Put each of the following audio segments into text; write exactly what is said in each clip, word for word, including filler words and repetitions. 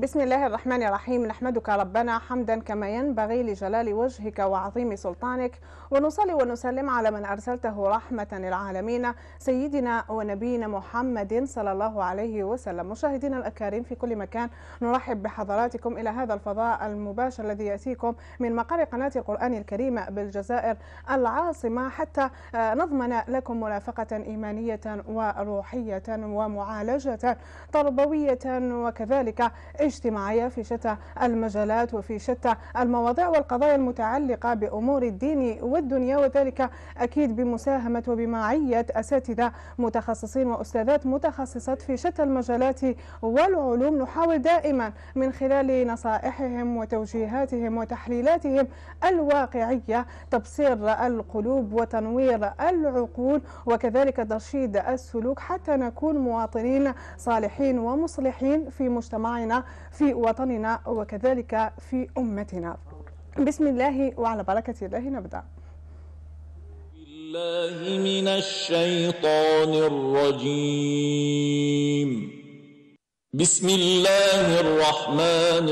بسم الله الرحمن الرحيم. نحمدك ربنا حمدا كما ينبغي لجلال وجهك وعظيم سلطانك، ونصلي ونسلم على من أرسلته رحمة للعالمين سيدنا ونبينا محمد صلى الله عليه وسلم. مشاهدينا الأكارم في كل مكان، نرحب بحضراتكم إلى هذا الفضاء المباشر الذي يأتيكم من مقر قناة القرآن الكريم بالجزائر العاصمة، حتى نضمن لكم مرافقة إيمانية وروحية ومعالجة تربوية وكذلك اجتماعية في شتى المجالات وفي شتى المواضيع والقضايا المتعلقة بأمور الدين والدنيا، وذلك أكيد بمساهمة وبمعية أساتذة متخصصين وأستاذات متخصصات في شتى المجالات والعلوم. نحاول دائما من خلال نصائحهم وتوجيهاتهم وتحليلاتهم الواقعية تبصير القلوب وتنوير العقول وكذلك ترشيد السلوك، حتى نكون مواطنين صالحين ومصلحين في مجتمعنا، في وطننا، وكذلك في أمتنا. بسم الله وعلى بركة الله نبدأ. بالله من الشيطان الرجيم. بسم الله الرحمن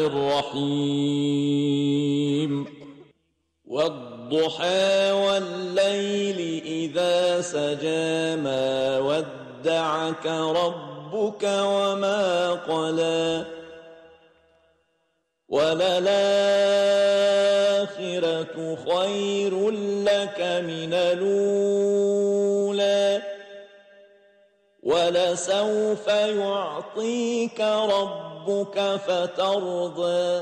الرحيم. والضحى والليل إذا سجى ما ودعك ربك وما قلى وللآخرة خير لك من الأولى ولسوف يعطيك ربك فترضى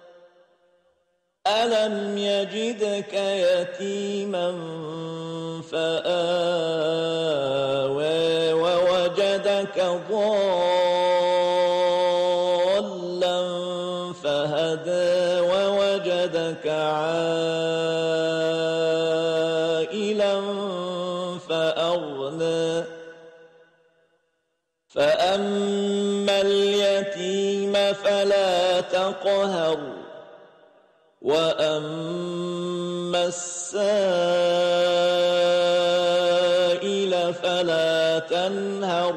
ألم يجدك يتيما فآوى ووجدك ضالا فهدى ووجدك عائلا فأغنى فأما اليتيم فلا تقهر وأما السائل فلا تنهر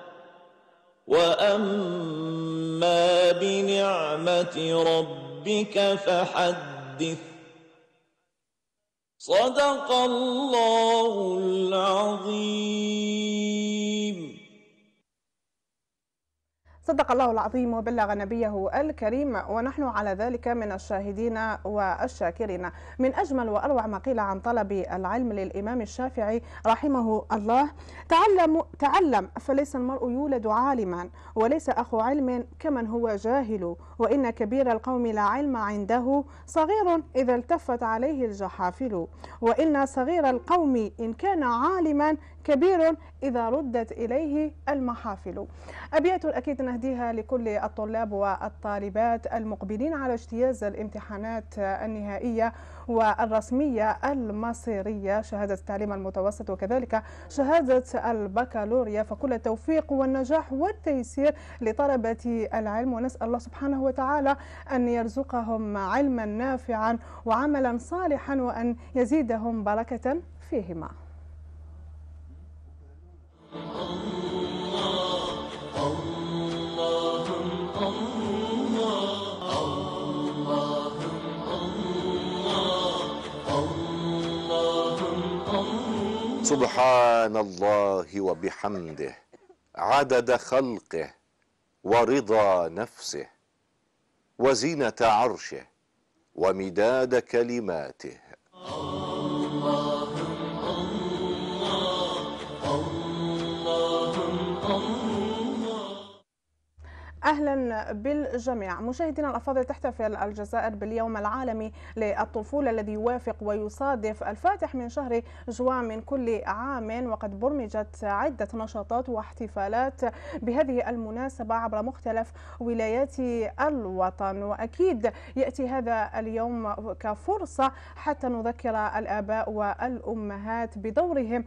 وأما بنعمة ربك فحدث. صدق الله العظيم. صدق الله العظيم وبلغ نبيه الكريم، ونحن على ذلك من الشاهدين والشاكرين. من أجمل وأروع ما قيل عن طلب العلم للإمام الشافعي رحمه الله: تعلم تعلم فليس المرء يولد عالما، وليس أخو علم كمن هو جاهل، وإن كبير القوم لا علم عنده، صغير إذا التفت عليه الجحافل، وإن صغير القوم إن كان عالما كبير إذا ردت إليه المحافل. أبيات أكيد نهديها لكل الطلاب والطالبات المقبلين على اجتياز الامتحانات النهائية والرسمية المصيرية، شهادة التعليم المتوسط وكذلك شهادة البكالوريا، فكل التوفيق والنجاح والتيسير لطلبة العلم، ونسأل الله سبحانه وتعالى أن يرزقهم علما نافعا وعملا صالحا وأن يزيدهم بركة فيهما. سبحان الله وبحمده عدد خلقه ورضا نفسه وزينة عرشه ومداد كلماته. أهلا بالجميع. مشاهدينا الأفاضل، تحتفل الجزائر باليوم العالمي للطفولة الذي يوافق ويصادف الفاتح من شهر جوان من كل عام، وقد برمجت عدة نشاطات واحتفالات بهذه المناسبة عبر مختلف ولايات الوطن، وأكيد يأتي هذا اليوم كفرصة حتى نذكر الآباء والأمهات بدورهم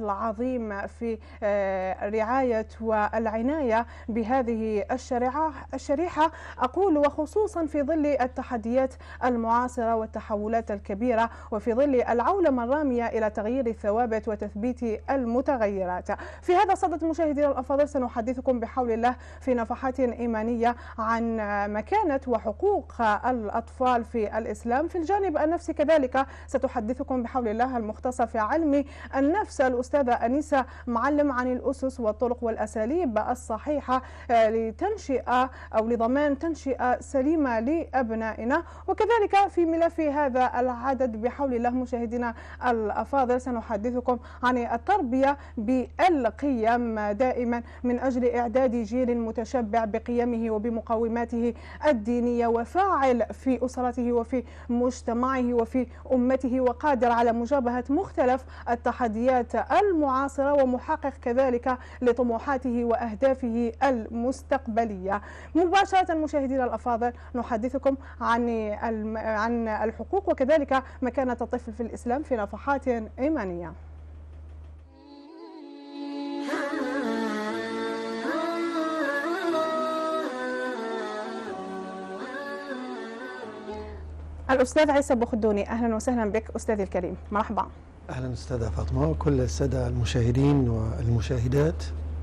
العظيم في رعاية والعناية بهذه الشريعة الشريحة، أقول وخصوصا في ظل التحديات المعاصرة والتحولات الكبيرة، وفي ظل العولمة الرامية إلى تغيير الثوابت وتثبيت المتغيرات. في هذا الصدد مشاهدينا الأفاضل سنحدثكم بحول الله في نفحات إيمانية عن مكانة وحقوق الأطفال في الإسلام. في الجانب النفسي كذلك ستحدثكم بحول الله المختصة في علم النفس الأستاذة أنيسة معلم عن الأسس والطرق والأساليب الصحيحة لتنشئة أو لضمان تنشئة سليمة لأبنائنا. وكذلك في ملف هذا العدد بحول الله مشاهدينا الأفاضل سنحدثكم عن التربية بالقيم دائما من أجل إعداد جيل متشبع بقيمه وبمقوماته الدينية وفاعل في أسرته وفي مجتمعه وفي أمته، وقادر على مجابهة مختلف التحديات المعاصرة ومحقق كذلك لطموحاته وأهدافه المستقبلية. مباشرة مشاهدينا الأفاضل نحدثكم عن عن الحقوق وكذلك مكانة الطفل في الإسلام في نفحات إيمانية. الأستاذ عيسى بخدوني، أهلا وسهلا بك أستاذي الكريم، مرحبا. أهلا أستاذة فاطمة وكل السادة المشاهدين والمشاهدات،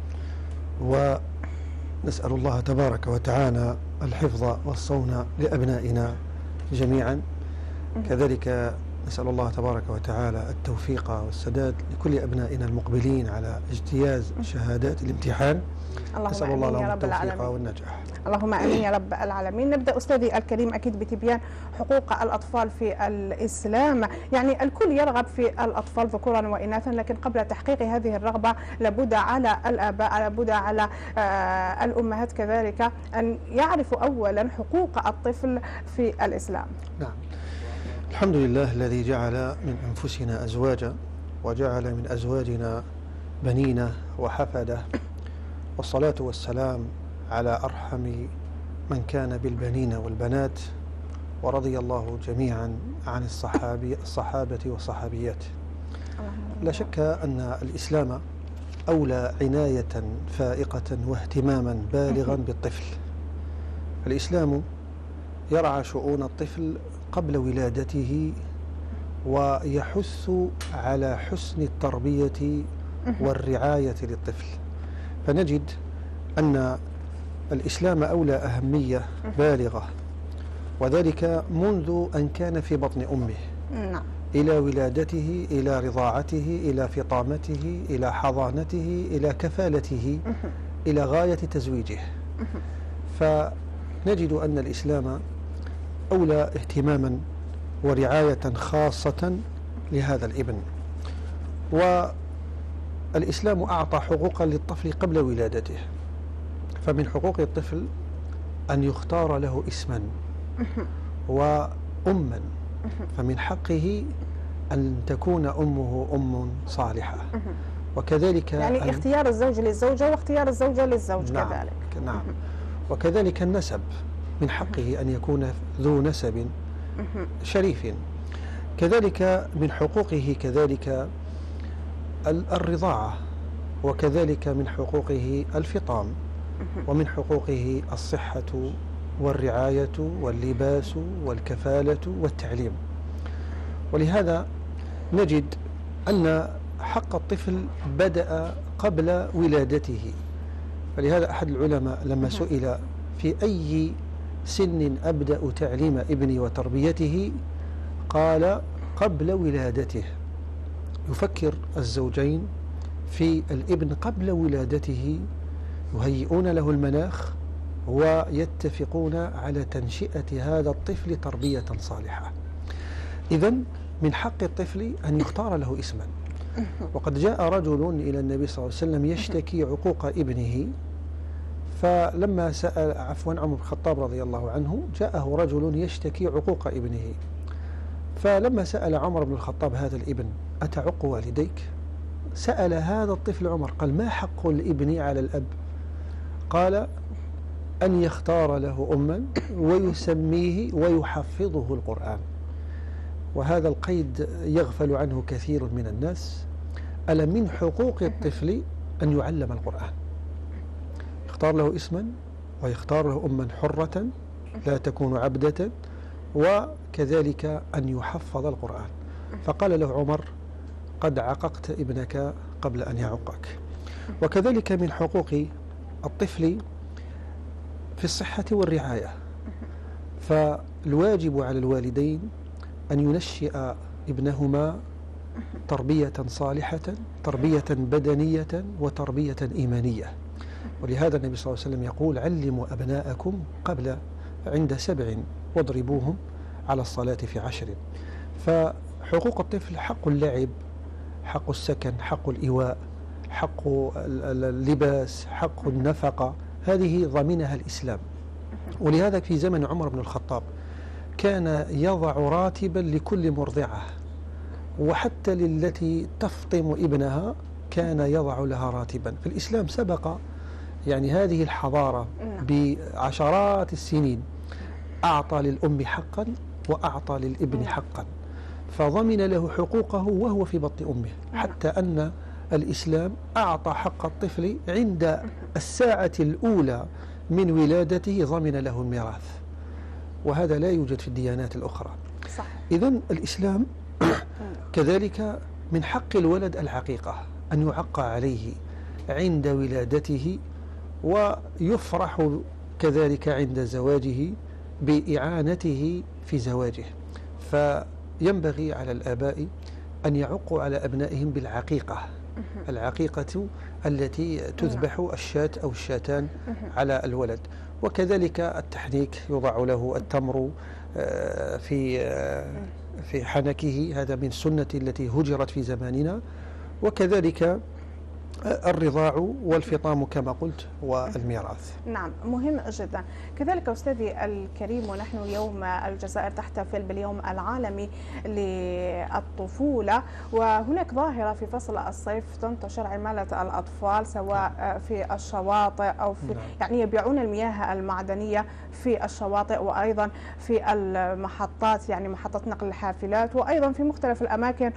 ونسأل الله تبارك وتعالى الحفظ والصون لأبنائنا جميعا. كذلك نسأل الله تبارك وتعالى التوفيق والسداد لكل أبنائنا المقبلين على اجتياز شهادات الامتحان. نسأل الله لهم التوفيق والنجاح. اللهم امين يا رب العالمين. نبدا استاذي الكريم اكيد بتبيان حقوق الاطفال في الاسلام. يعني الكل يرغب في الاطفال ذكورا واناثا، لكن قبل تحقيق هذه الرغبه لابد على الاباء لابد على آه الامهات كذلك ان يعرفوا اولا حقوق الطفل في الاسلام. نعم، الحمد لله الذي جعل من انفسنا ازواجا وجعل من ازواجنا بنين وحفده، والصلاه والسلام على أرحم من كان بالبنين والبنات، ورضي الله جميعا عن الصحابي الصحابة والصحابيات. لا شك أن الإسلام أولى عناية فائقة واهتماما بالغا بالطفل. الإسلام يرعى شؤون الطفل قبل ولادته ويحث على حسن التربية والرعاية للطفل، فنجد أن الإسلام أولى أهمية بالغة، وذلك منذ أن كان في بطن أمه نعم. إلى ولادته، إلى رضاعته، إلى فطامته، إلى حضانته، إلى كفالته، إلى غاية تزويجه. فنجد أن الإسلام أولى اهتماما ورعاية خاصة لهذا الابن. والإسلام أعطى حقوقا للطفل قبل ولادته، فمن حقوق الطفل أن يختار له اسما وأما، فمن حقه أن تكون أمه أم صالحة، وكذلك يعني اختيار الزوج للزوجة واختيار الزوجة للزوج. نعم كذلك نعم وكذلك النسب، من حقه أن يكون ذو نسب شريف. كذلك من حقوقه كذلك الرضاعة، وكذلك من حقوقه الفطام، ومن حقوقه الصحة والرعاية واللباس والكفالة والتعليم. ولهذا نجد أن حق الطفل بدأ قبل ولادته. فلهذا أحد العلماء لما سئل في أي سن أبدأ تعليم ابني وتربيته، قال قبل ولادته. يفكر الزوجين في الابن قبل ولادته، يهيئون له المناخ ويتفقون على تنشئة هذا الطفل تربية صالحة. إذن من حق الطفل أن يختار له اسما. وقد جاء رجل إلى النبي صلى الله عليه وسلم يشتكي عقوق ابنه، فلما سأل عفوا عمر بن الخطاب رضي الله عنه، جاءه رجل يشتكي عقوق ابنه، فلما سأل عمر بن الخطاب هذا الابن أتعق والديك؟ سأل هذا الطفل عمر قال ما حق الابن على الأب؟ قال أن يختار له أما ويسميه ويحفظه القرآن. وهذا القيد يغفل عنه كثير من الناس. ألا من حقوق الطفل أن يعلم القرآن، يختار له اسما ويختار له أما حرة لا تكون عبدة، وكذلك أن يحفظ القرآن. فقال له عمر: قد عققت ابنك قبل أن يعقك. وكذلك من حقوق الطفل في الصحة والرعاية، فالواجب على الوالدين أن ينشئ ابنهما تربية صالحة، تربية بدنية وتربية إيمانية. ولهذا النبي صلى الله عليه وسلم يقول: علموا أبناءكم قبل عند سبع واضربوهم على الصلاة في عشر. فحقوق الطفل: حق اللعب، حق السكن، حق الإيواء، حق اللباس، حق النفقة، هذه ضمنها الإسلام. ولهذا في زمن عمر بن الخطاب كان يضع راتبا لكل مرضعة، وحتى للتي تفطم ابنها كان يضع لها راتبا. فالإسلام سبق يعني هذه الحضارة بعشرات السنين، أعطى للأم حقا وأعطى للابن حقا، فضمن له حقوقه وهو في بطن أمه، حتى أن الإسلام أعطى حق الطفل عند الساعة الأولى من ولادته، ضمن له الميراث، وهذا لا يوجد في الديانات الأخرى. إذن الإسلام كذلك من حق الولد العقيقة، أن يعق عليه عند ولادته، ويفرح كذلك عند زواجه بإعانته في زواجه. فينبغي على الآباء أن يعقوا على أبنائهم بالعقيقة، العقيقة التي تذبح الشاة أو الشاتان على الولد. وكذلك التحنيك، يوضع له التمر في في حنكه، هذا من السنة التي هجرت في زماننا. وكذلك الرضاع والفطام كما قلت، والميراث. نعم، مهم جدا. كذلك أستاذي الكريم، ونحن يوم الجزائر تحتفل باليوم العالمي للطفولة، وهناك ظاهرة في فصل الصيف تنتشر عمالة الأطفال سواء في الشواطئ أو في نعم. يعني يبيعون المياه المعدنية في الشواطئ، وأيضا في المحطات، يعني محطات نقل الحافلات، وأيضا في مختلف الأماكن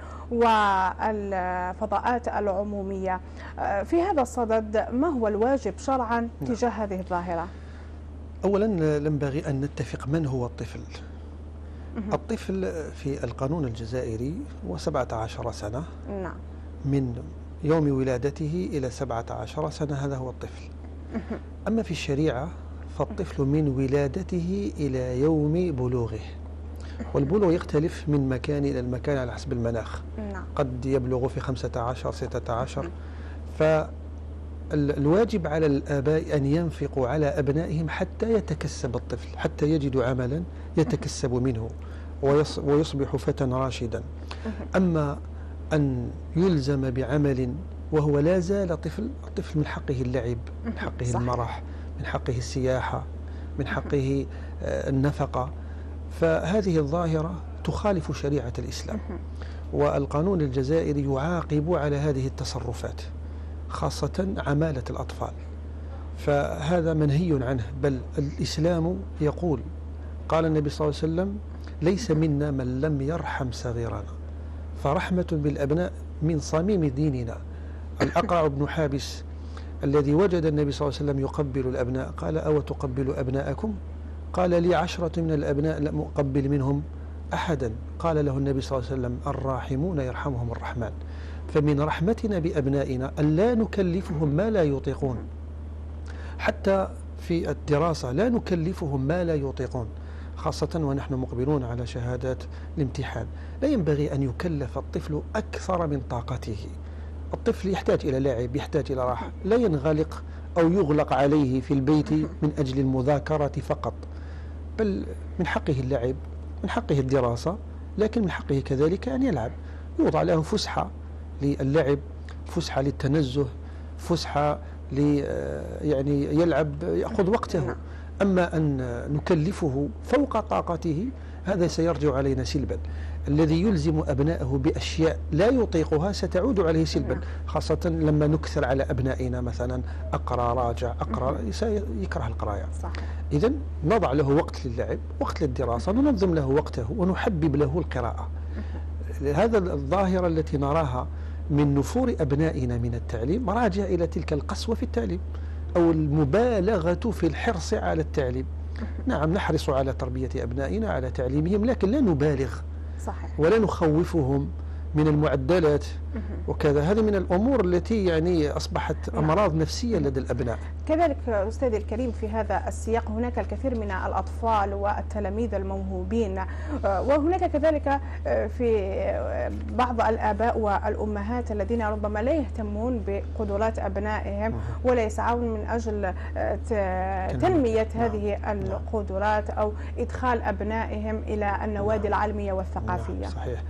والفضاءات العمومية. في هذا الصدد ما هو الواجب شرعا تجاه هذه الظاهرة؟ أولا ينبغي أن نتفق من هو الطفل. الطفل في القانون الجزائري هو سبعة عشر سنة، نعم، من يوم ولادته إلى سبعة عشر سنة، هذا هو الطفل. أما في الشريعة فالطفل من ولادته إلى يوم بلوغه، والبلوغ يختلف من مكان إلى المكان على حسب المناخ، نعم. قد يبلغ في خمسة عشر ستة عشر. فالواجب على الآباء أن ينفقوا على أبنائهم حتى يتكسب الطفل، حتى يجدوا عملا يتكسب منه ويصبح فتى راشدا. أما أن يلزم بعمل وهو لا زال طفل، الطفل من حقه اللعب، من حقه المرح، من حقه السياحة، من حقه النفقة. فهذه الظاهرة تخالف شريعة الإسلام، والقانون الجزائري يعاقب على هذه التصرفات، خاصة عمالة الأطفال، فهذا منهي عنه. بل الإسلام يقول، قال النبي صلى الله عليه وسلم: ليس منا من لم يرحم صغيرنا. فرحمة بالأبناء من صميم ديننا. الأقرع بن حابس الذي وجد النبي صلى الله عليه وسلم يقبل الأبناء قال: أو تقبل أبناءكم؟ قال: لي عشرة من الأبناء لم أقبل منهم أحدا. قال له النبي صلى الله عليه وسلم: الراحمون يرحمهم الرحمن. فمن رحمتنا بأبنائنا أن لا نكلفهم ما لا يطيقون، حتى في الدراسة لا نكلفهم ما لا يطيقون، خاصة ونحن مقبلون على شهادات الامتحان. لا ينبغي أن يكلف الطفل أكثر من طاقته. الطفل يحتاج إلى لعب، يحتاج إلى راحة، لا ينغلق أو يغلق عليه في البيت من أجل المذاكرة فقط، بل من حقه اللعب، من حقه الدراسة، لكن من حقه كذلك أن يلعب. يوضع له فسحة للعب، فسحة للتنزه، فسحة لي يعني يلعب، يأخذ وقته. أما أن نكلفه فوق طاقته هذا سيرجع علينا سلبا. الذي يلزم أبنائه بأشياء لا يطيقها ستعود عليه سلبا، خاصة لما نكثر على أبنائنا مثلا أقرأ راجع أقرأ، سيكره القراءة. إذن نضع له وقت للعب، وقت للدراسة، ننظم له وقته ونحبب له القراءة. هذا الظاهرة التي نراها من نفور أبنائنا من التعليم راجع إلى تلك القسوة في التعليم. أو المبالغة في الحرص على التعليم. نعم نحرص على تربية أبنائنا على تعليمهم، لكن لا نبالغ صحيح. ولا نخوفهم من المعدلات وكذا. هذه من الأمور التي يعني أصبحت أمراض نفسية لدى الأبناء. كذلك أستاذي الكريم في هذا السياق هناك الكثير من الأطفال والتلاميذ الموهوبين، وهناك كذلك في بعض الآباء والأمهات الذين ربما لا يهتمون بقدرات أبنائهم ولا يسعون من أجل تنمية هذه القدرات أو إدخال أبنائهم إلى النوادي العلمية والثقافية. صحيح.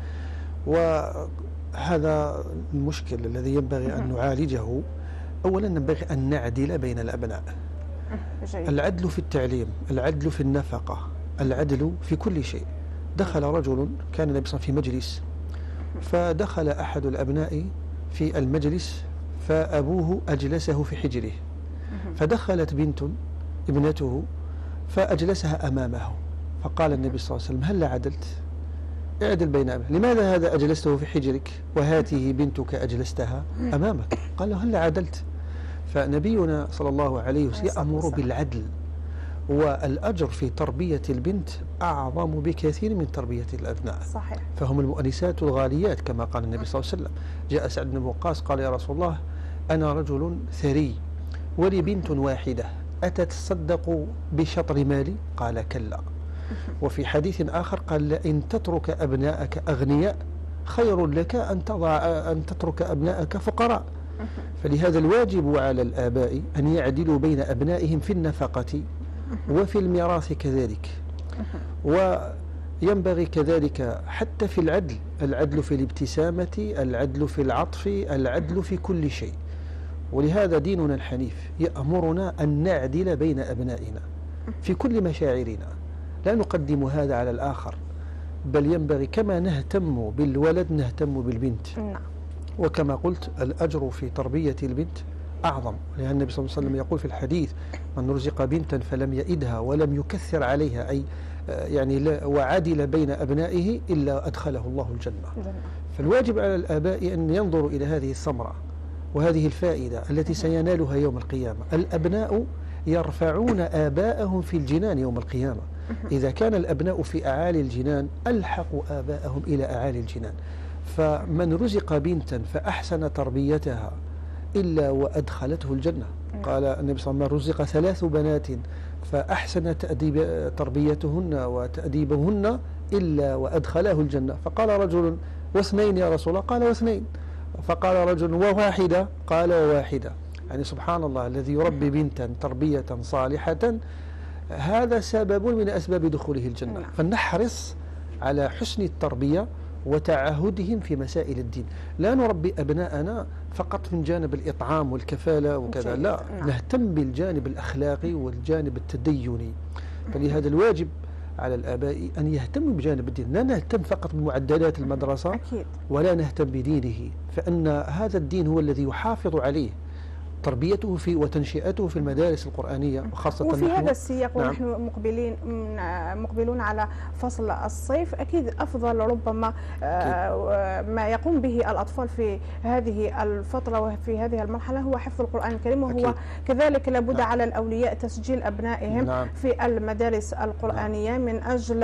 وهذا المشكل الذي ينبغي أن نعالجه. أولا ينبغي أن نعدل بين الأبناء. جيد. العدل في التعليم، العدل في النفقة، العدل في كل شيء. دخل رجل، كان النبي صلى الله عليه وسلم في مجلس، فدخل أحد الأبناء في المجلس فأبوه أجلسه في حجره، فدخلت بنت ابنته فأجلسها أمامه، فقال النبي صلى الله عليه وسلم: هل عدلت؟ اعدل بين أبنائك، لماذا هذا أجلسته في حجرك وهاته بنتك أجلستها أمامك؟ قال له: هل عدلت؟ فنبينا صلى الله عليه وسلم يأمر بالعدل، والأجر في تربية البنت أعظم بكثير من تربية الأبناء. صحيح. فهم المؤنسات الغاليات كما قال النبي صلى الله عليه وسلم. جاء سعد بن وقاص قال: يا رسول الله، أنا رجل ثري ولي بنت واحدة، أتتصدق بشطر مالي؟ قال: كلا. وفي حديث آخر قال: لئن تترك أبناءك أغنياء خير لك أن تضع أن تترك أبناءك فقراء. فلهذا الواجب على الآباء أن يعدلوا بين أبنائهم في النفقة وفي الميراث كذلك. وينبغي كذلك حتى في العدل، العدل في الابتسامة، العدل في العطف، العدل في كل شيء. ولهذا ديننا الحنيف يأمرنا أن نعدل بين أبنائنا في كل مشاعرنا، لا نقدم هذا على الآخر، بل ينبغي كما نهتم بالولد نهتم بالبنت. نعم. وكما قلت الأجر في تربية البنت أعظم، لأن النبي صلى الله عليه وسلم يقول في الحديث: من رزق بنتا فلم يئدها ولم يكثر عليها، أي يعني وعدل بين أبنائه إلا أدخله الله الجنة. فالواجب على الآباء أن ينظروا إلى هذه الثمرة وهذه الفائدة التي سينالها يوم القيامة. الأبناء يرفعون آباءهم في الجنان يوم القيامة. إذا كان الأبناء في أعالي الجنان ألحقوا آباءهم إلى أعالي الجنان. فمن رزق بنتا فأحسن تربيتها إلا وأدخلته الجنة. قال النبي صلى الله عليه وسلم: رزق ثلاث بنات فأحسن تأديب تربيتهن وتأديبهن إلا وأدخله الجنة. فقال رجل: واثنين يا رسول الله؟ قال: واثنين. فقال رجل: وواحدة؟ قال: وواحدة. يعني سبحان الله، الذي يربي بنتا تربية صالحة هذا سبب من أسباب دخوله الجنة. فلنحرص على حسن التربية وتعهدهم في مسائل الدين. لا نربي أبناءنا فقط من جانب الإطعام والكفالة وكذا، لا، نهتم بالجانب الأخلاقي والجانب التديني. فلهذا الواجب على الآباء أن يهتموا بجانب الدين، لا نهتم فقط بمعدلات المدرسة أكيد. ولا نهتم بدينه، فإن هذا الدين هو الذي يحافظ عليه تربيته في وتنشئته في المدارس القرآنية، وخاصة وفي نحن هذا السياق نعم. ونحن مقبلين مقبلون على فصل الصيف، أكيد أفضل ربما أكيد. ما يقوم به الأطفال في هذه الفترة وفي هذه المرحلة هو حفظ القرآن الكريم، وهو أكيد. كذلك لابد نعم. على الأولياء تسجيل أبنائهم نعم. في المدارس القرآنية نعم. من أجل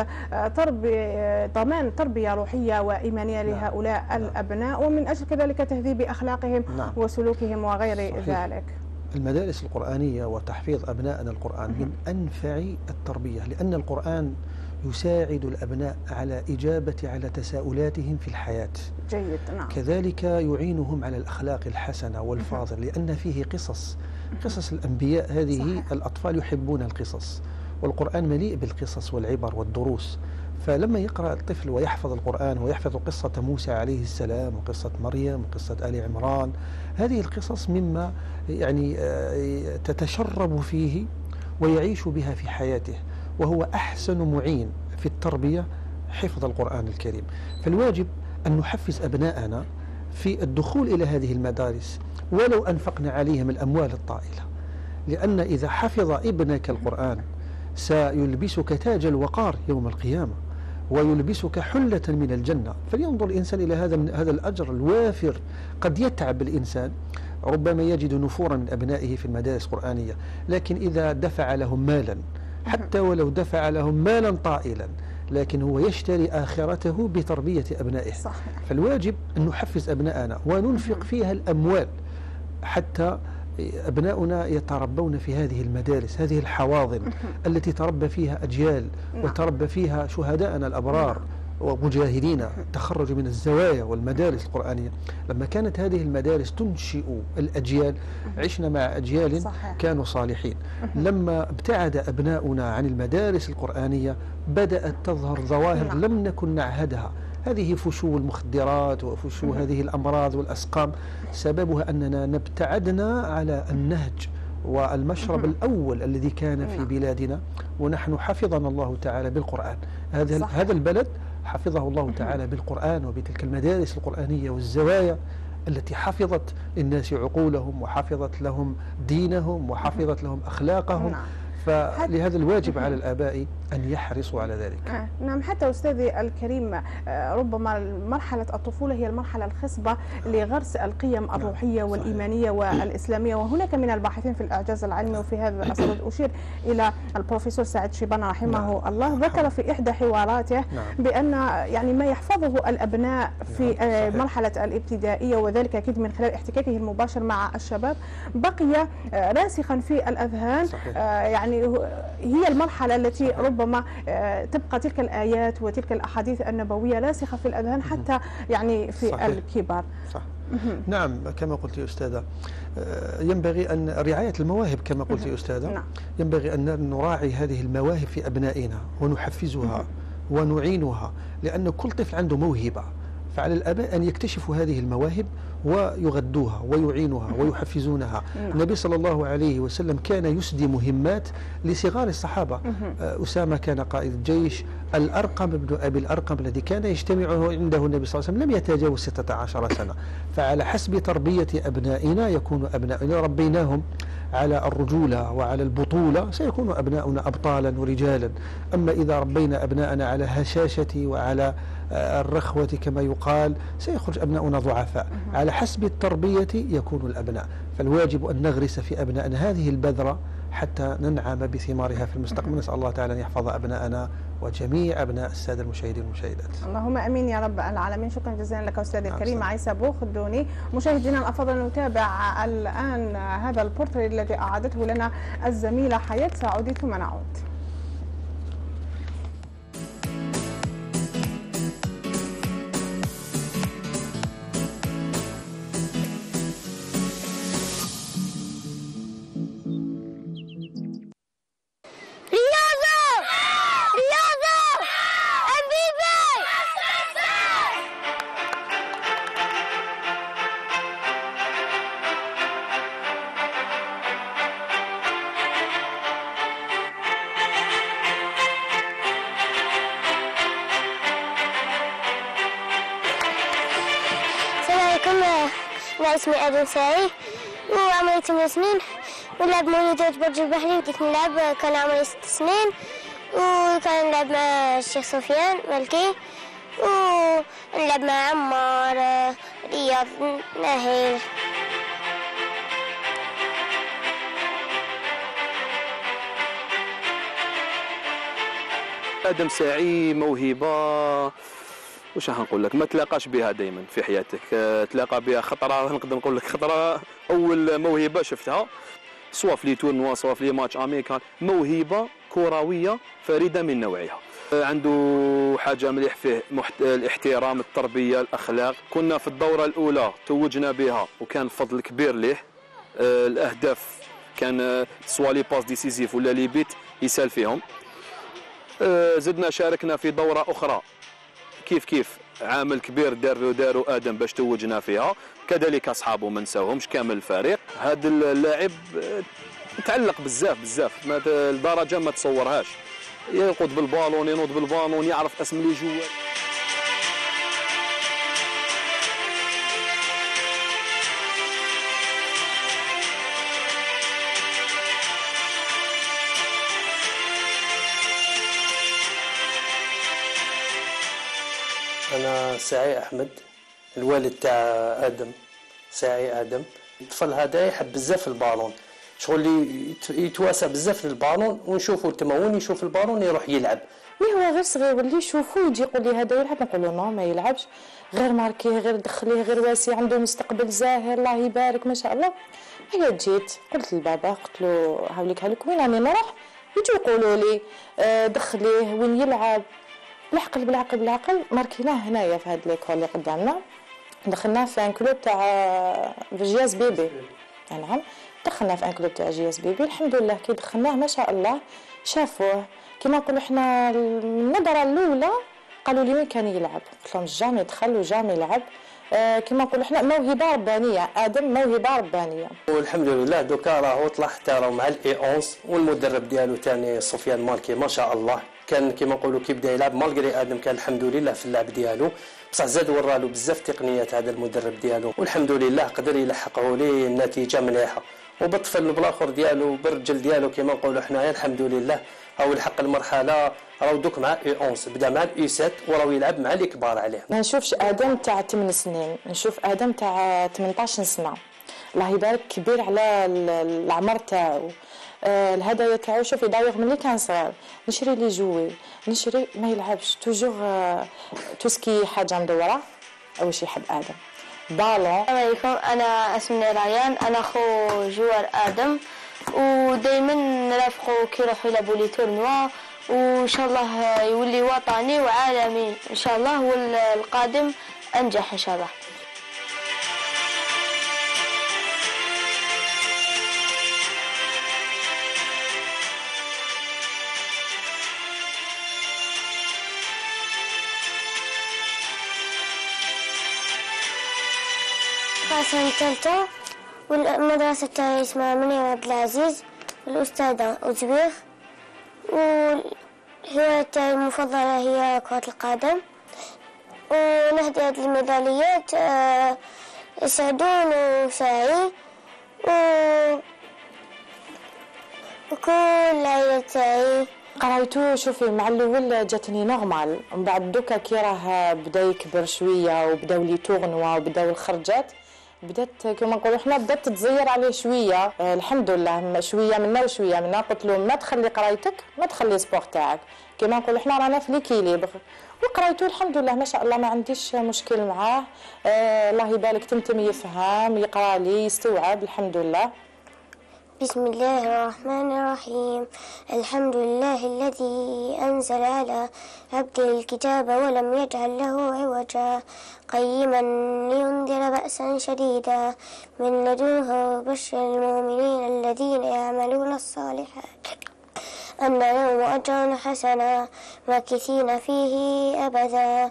تربية ضمان تربية روحية وإيمانية نعم. لهؤلاء نعم. الأبناء، ومن أجل كذلك تهذيب أخلاقهم نعم. وسلوكهم وغير صحيح. ذلك. المدارس القرآنية وتحفيظ أبنائنا القرآن من أنفع التربية، لأن القرآن يساعد الأبناء على إجابة على تساؤلاتهم في الحياة. جيد نعم. كذلك يعينهم على الأخلاق الحسنة والفاضل، لأن فيه قصص قصص الأنبياء هذه صحيح. الأطفال يحبون القصص، والقرآن مليء بالقصص والعبر والدروس. فلما يقرأ الطفل ويحفظ القرآن ويحفظ قصة موسى عليه السلام وقصة مريم وقصة آل عمران، هذه القصص مما يعني تتشرب فيه ويعيش بها في حياته، وهو أحسن معين في التربية حفظ القرآن الكريم. فالواجب أن نحفز أبناءنا في الدخول إلى هذه المدارس ولو أنفقنا عليهم الأموال الطائلة، لأن إذا حفظ ابنك القرآن سيلبسك تاج الوقار يوم القيامة ويلبسك حلة من الجنة. فلينظر الإنسان إلى هذا من هذا الأجر الوافر. قد يتعب الإنسان ربما يجد نفورا من أبنائه في المدارس القرآنية، لكن إذا دفع لهم مالا، حتى ولو دفع لهم مالا طائلا، لكن هو يشتري آخرته بتربية أبنائه. صحيح. فالواجب أن نحفز أبنائنا وننفق فيها الأموال حتى أبناؤنا يتربون في هذه المدارس، هذه الحواضن التي تربى فيها أجيال وتربى فيها شهداءنا الأبرار ومجاهدين تخرجوا من الزوايا والمدارس القرآنية. لما كانت هذه المدارس تنشئ الأجيال، عشنا مع أجيال كانوا صالحين. لما ابتعد أبناؤنا عن المدارس القرآنية بدأت تظهر ظواهر لم نكن نعهدها. هذه فشو المخدرات وفشو هذه الأمراض والأسقام، سببها أننا ابتعدنا على النهج والمشرب الأول الذي كان في بلادنا، ونحن حفظنا الله تعالى بالقرآن. هذا هذا البلد حفظه الله تعالى بالقرآن وبتلك المدارس القرآنية والزوايا التي حفظت للناس عقولهم وحفظت لهم دينهم وحفظت لهم أخلاقهم. فلهذا الواجب على الآباء أن يحرصوا على ذلك. آه نعم. حتى أستاذي الكريم، آه ربما مرحلة الطفولة هي المرحلة الخصبة لغرس القيم الروحية والإيمانية والإسلامية. وهناك من الباحثين في الإعجاز العلمي، وفي هذا الصدد أشير إلى البروفيسور سعد شيبان رحمه الله، ذكر في إحدى حواراته بأن يعني ما يحفظه الأبناء في آه مرحلة الابتدائية، وذلك أكيد من خلال احتكاكه المباشر مع الشباب، بقي آه راسخا في الأذهان. آه يعني هي المرحلة التي ربما تبقى تلك الآيات وتلك الأحاديث النبوية راسخة في الأذهان حتى يعني في صحيح. الكبار. صح. نعم، كما قلت يا أستاذة، ينبغي أن رعاية المواهب كما قلت يا أستاذة. نعم. ينبغي أن نراعي هذه المواهب في أبنائنا ونحفزها ونعينها، لأن كل طفل عنده موهبة، فعلى الآباء أن يكتشفوا هذه المواهب ويغذوها ويعينوها ويحفزونها. النبي صلى الله عليه وسلم كان يسدي مهمات لصغار الصحابة. أسامة كان قائد الجيش، الأرقم بن أبي الأرقم الذي كان يجتمع عنده النبي صلى الله عليه وسلم لم يتجاوز ستة عشر سنة. فعلى حسب تربية أبنائنا يكون أبنائنا، ربيناهم على الرجولة وعلى البطولة سيكون أبناؤنا أبطالا ورجالا. أما إذا ربينا أبناءنا على هشاشة وعلى الرخوة كما يقال سيخرج أبناؤنا ضعفاء. على حسب التربية يكون الأبناء، فالواجب أن نغرس في أبنائنا هذه البذرة حتى ننعم بثمارها في المستقبل. نسأل الله تعالى أن يحفظ أبناءنا وجميع أبناء السادة المشاهدين والمشاهدات. اللهم أمين يا رب العالمين. شكرا جزيلا لك أستاذي الكريم عيسى بوخدوني. مشاهدينا الأفاضل، نتابع الآن هذا البورتري الذي أعادته لنا الزميلة حياة سعودي ثم نعود. أنا اسمي آدم ساري وعمري ثمان سنين، ونلعب مولودية برج البحري، بديت نلعب كان عمري ست سنين، وكان نلعب مع الشيخ سفيان ملكي، ونلعب مع عمار رياض ناهيل. آدم ساعي موهبة واش نقول لك، ما تلاقاش بها دائما في حياتك، تلاقى بها خطره، نقدر نقول لك خطره اول موهبه شفتها سواء في لي تورنوا سواء في لي ماتش امريكان، موهبه كرويه فريده من نوعها. عنده حاجه مليح فيه محت... الاحترام، التربيه، الاخلاق. كنا في الدوره الاولى توجنا بها وكان فضل كبير ليه. الاهداف كان سوا لي باس ديسيزيف ولا لي بيت يسال فيهم. زدنا شاركنا في دوره اخرى كيف كيف عامل كبير داروا داروا ادم باش توجنا فيها، كذلك اصحابه ما نساوهمش كامل الفريق. هذا اللاعب تعلق بزاف بزاف لدرجه ما تصورهاش، يرقد بالبالون ينوض بالبالون يعرف اسم لي جوال. أنا ساعي أحمد، الوالد تاع آدم، ساعي آدم. الطفل هذا يحب بزاف البالون، شغل اللي يتواسى بزاف للبالون، ونشوفوا التمون يشوف البالون يروح يلعب. مي هو غير صغير واللي يشوفوه يجي يقول لي هذا يلعب، نقول له نو ما يلعبش، غير ماركيه، غير دخليه، غير واسع، عنده مستقبل زاهر الله يبارك ما شاء الله. هي جيت قلت للبابا، قلت له هاوليك هاوليك وين راني نروح؟ يجوا يقولوا لي آه دخليه وين يلعب. بالعقل بالعقل بالعقل ماركيناه هنايا في هاد ليكول اللي قدامنا، دخلناه في ان كلوب تاع في جياس بيبي. نعم دخلناه في ان كلوب تاع جياس بيبي، الحمد لله كي دخلناه ما شاء الله شافوه كيما نقولوا احنا النظره الاولى قالوا لي وين كان يلعب، قلت لهم جامي دخل وجامي يلعب. آه كيما نقولوا احنا موهبه ربانيه، ادم موهبه ربانيه. والحمد لله دوكا راهو طلع حتى راهو مع الاي اونس، والمدرب ديالو ثاني سفيان مالكي ما شاء الله كان كيما نقولوا كي بدا يلعب مالغري ادم كان الحمد لله في اللعب ديالو، بصح زاد ورالو بزاف تقنيات هذا المدرب ديالو، والحمد لله قدر يلحقه ليه النتيجه مليحه. وبالطفل بالاخر ديالو بالرجل ديالو كيما نقولوا حنايا الحمد لله راهو لحق المرحله، راهو دوك مع اي اونس بدا مع الاي سبعة وراهو يلعب مع اللي كبار عليه. ما نشوفش ادم تاع ثمانية سنين، نشوف ادم تاع ثمنطاش سنه الله يبارك، كبير على العمر تاعو. آه الهدايا تاعو شوف يضايق ملي كان صغير، نشري لي جوي نشري ما يلعبش توجور آه توسكي حاجه مدوره. اول شيء يحب ادم بالون. السلام عليكم، انا اسمي ريان، انا خو جوار ادم، ودائما نرافقوا كي يروحوا يلعبوا لي تورنوا، وان شاء الله يولي وطني وعالمي ان شاء الله، والقادم انجح ان شاء الله. السنة الثالثة، والمدرسة تاعي اسمها منير عبد العزيز، والأستاذة أزبيخ، والهواية تاعي المفضلة هي كرة القدم، ونهدي هذه الميداليات سعدون وسعي وكل العائلة تاعي. قرايتو شوفي مع الاول جاتني نورمال، من بعد دوكا كي راه بدا يكبر شويه وبداو لي تورنوا وبداو الخرجات، بدات كما نقولوا حنا بدات تتزير عليه شويه. آه الحمد لله شويه منا وشويه منا. قلت له ما تخلي قرايتك ما تخلي سبور تاعك، كما نقولوا حنا رانا في ليكيليبر. وقرايته الحمد لله ما شاء الله ما عنديش مشكل معاه. آه الله يبارك تمتم يفهم يقرا لي يستوعب الحمد لله. بسم الله الرحمن الرحيم. الحمد لله الذي أنزل على عبده الكتاب ولم يجعل له عوجا قيما لينذر بأسا شديدا من لدنه وبشر المؤمنين الذين يعملون الصالحات أن لهم أجرا حسنا ماكثين فيه أبدا.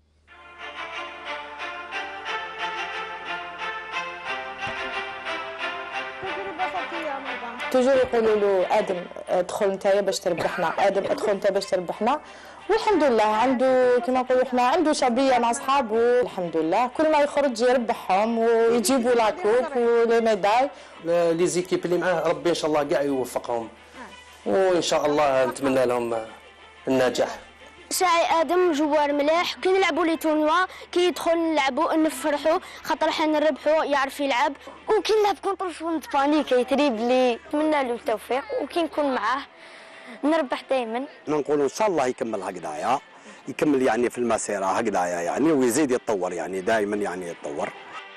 توجور يقولوا له ادم ادخل نتايا باش تربحنا، ادم ادخل نتا باش تربحنا. والحمد لله عنده كما نقولوا احنا عنده شعبيه مع اصحابه الحمد لله، كل ما يخرج يربحهم ويجيبوا لاكوب ولي ميداي. لي زيكيب اللي معاه ربي ان شاء الله كاع يوفقهم، وان شاء الله نتمنى لهم النجاح. ساعي ادم جوار ملاح، كي نلعبوا لي تورنوا كي يدخل نلعبوا نفرحوا خاطر حنا نربحوا يعرف يلعب، وكي نلعب كونطر شو نتبانيك يتريب لي. نتمنى له التوفيق وكي نكون معاه نربح دائما. نقولوا ان شاء الله يكمل هكذايا، يكمل يعني في المسيره هكذايا يعني، ويزيد يتطور يعني دائما يعني يتطور.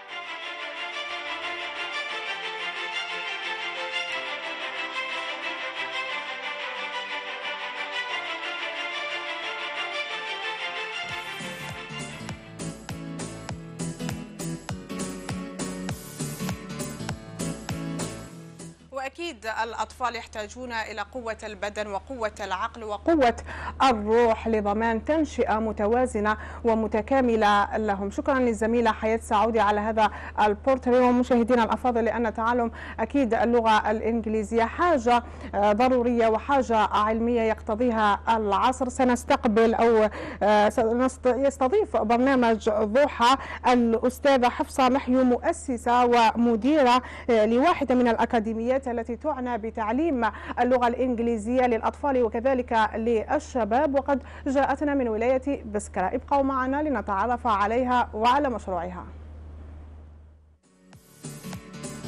أكيد الأطفال يحتاجون إلى قوة البدن وقوة العقل وقوة الروح لضمان تنشئة متوازنة ومتكاملة لهم. شكرا للزميلة حياة سعودي على هذا البورتري. ومشاهدينا الأفاضل، لأن تعلم أكيد اللغة الإنجليزية حاجة ضرورية وحاجة علمية يقتضيها العصر. سنستقبل أو يستضيف برنامج ضحى الأستاذة حفصة محيو، مؤسسة ومديرة لواحدة من الأكاديميات التي تعنى بتعليم اللغة الإنجليزية للأطفال وكذلك للشباب، وقد جاءتنا من ولاية بسكرة. ابقوا معنا لنتعرف عليها وعلى مشروعها.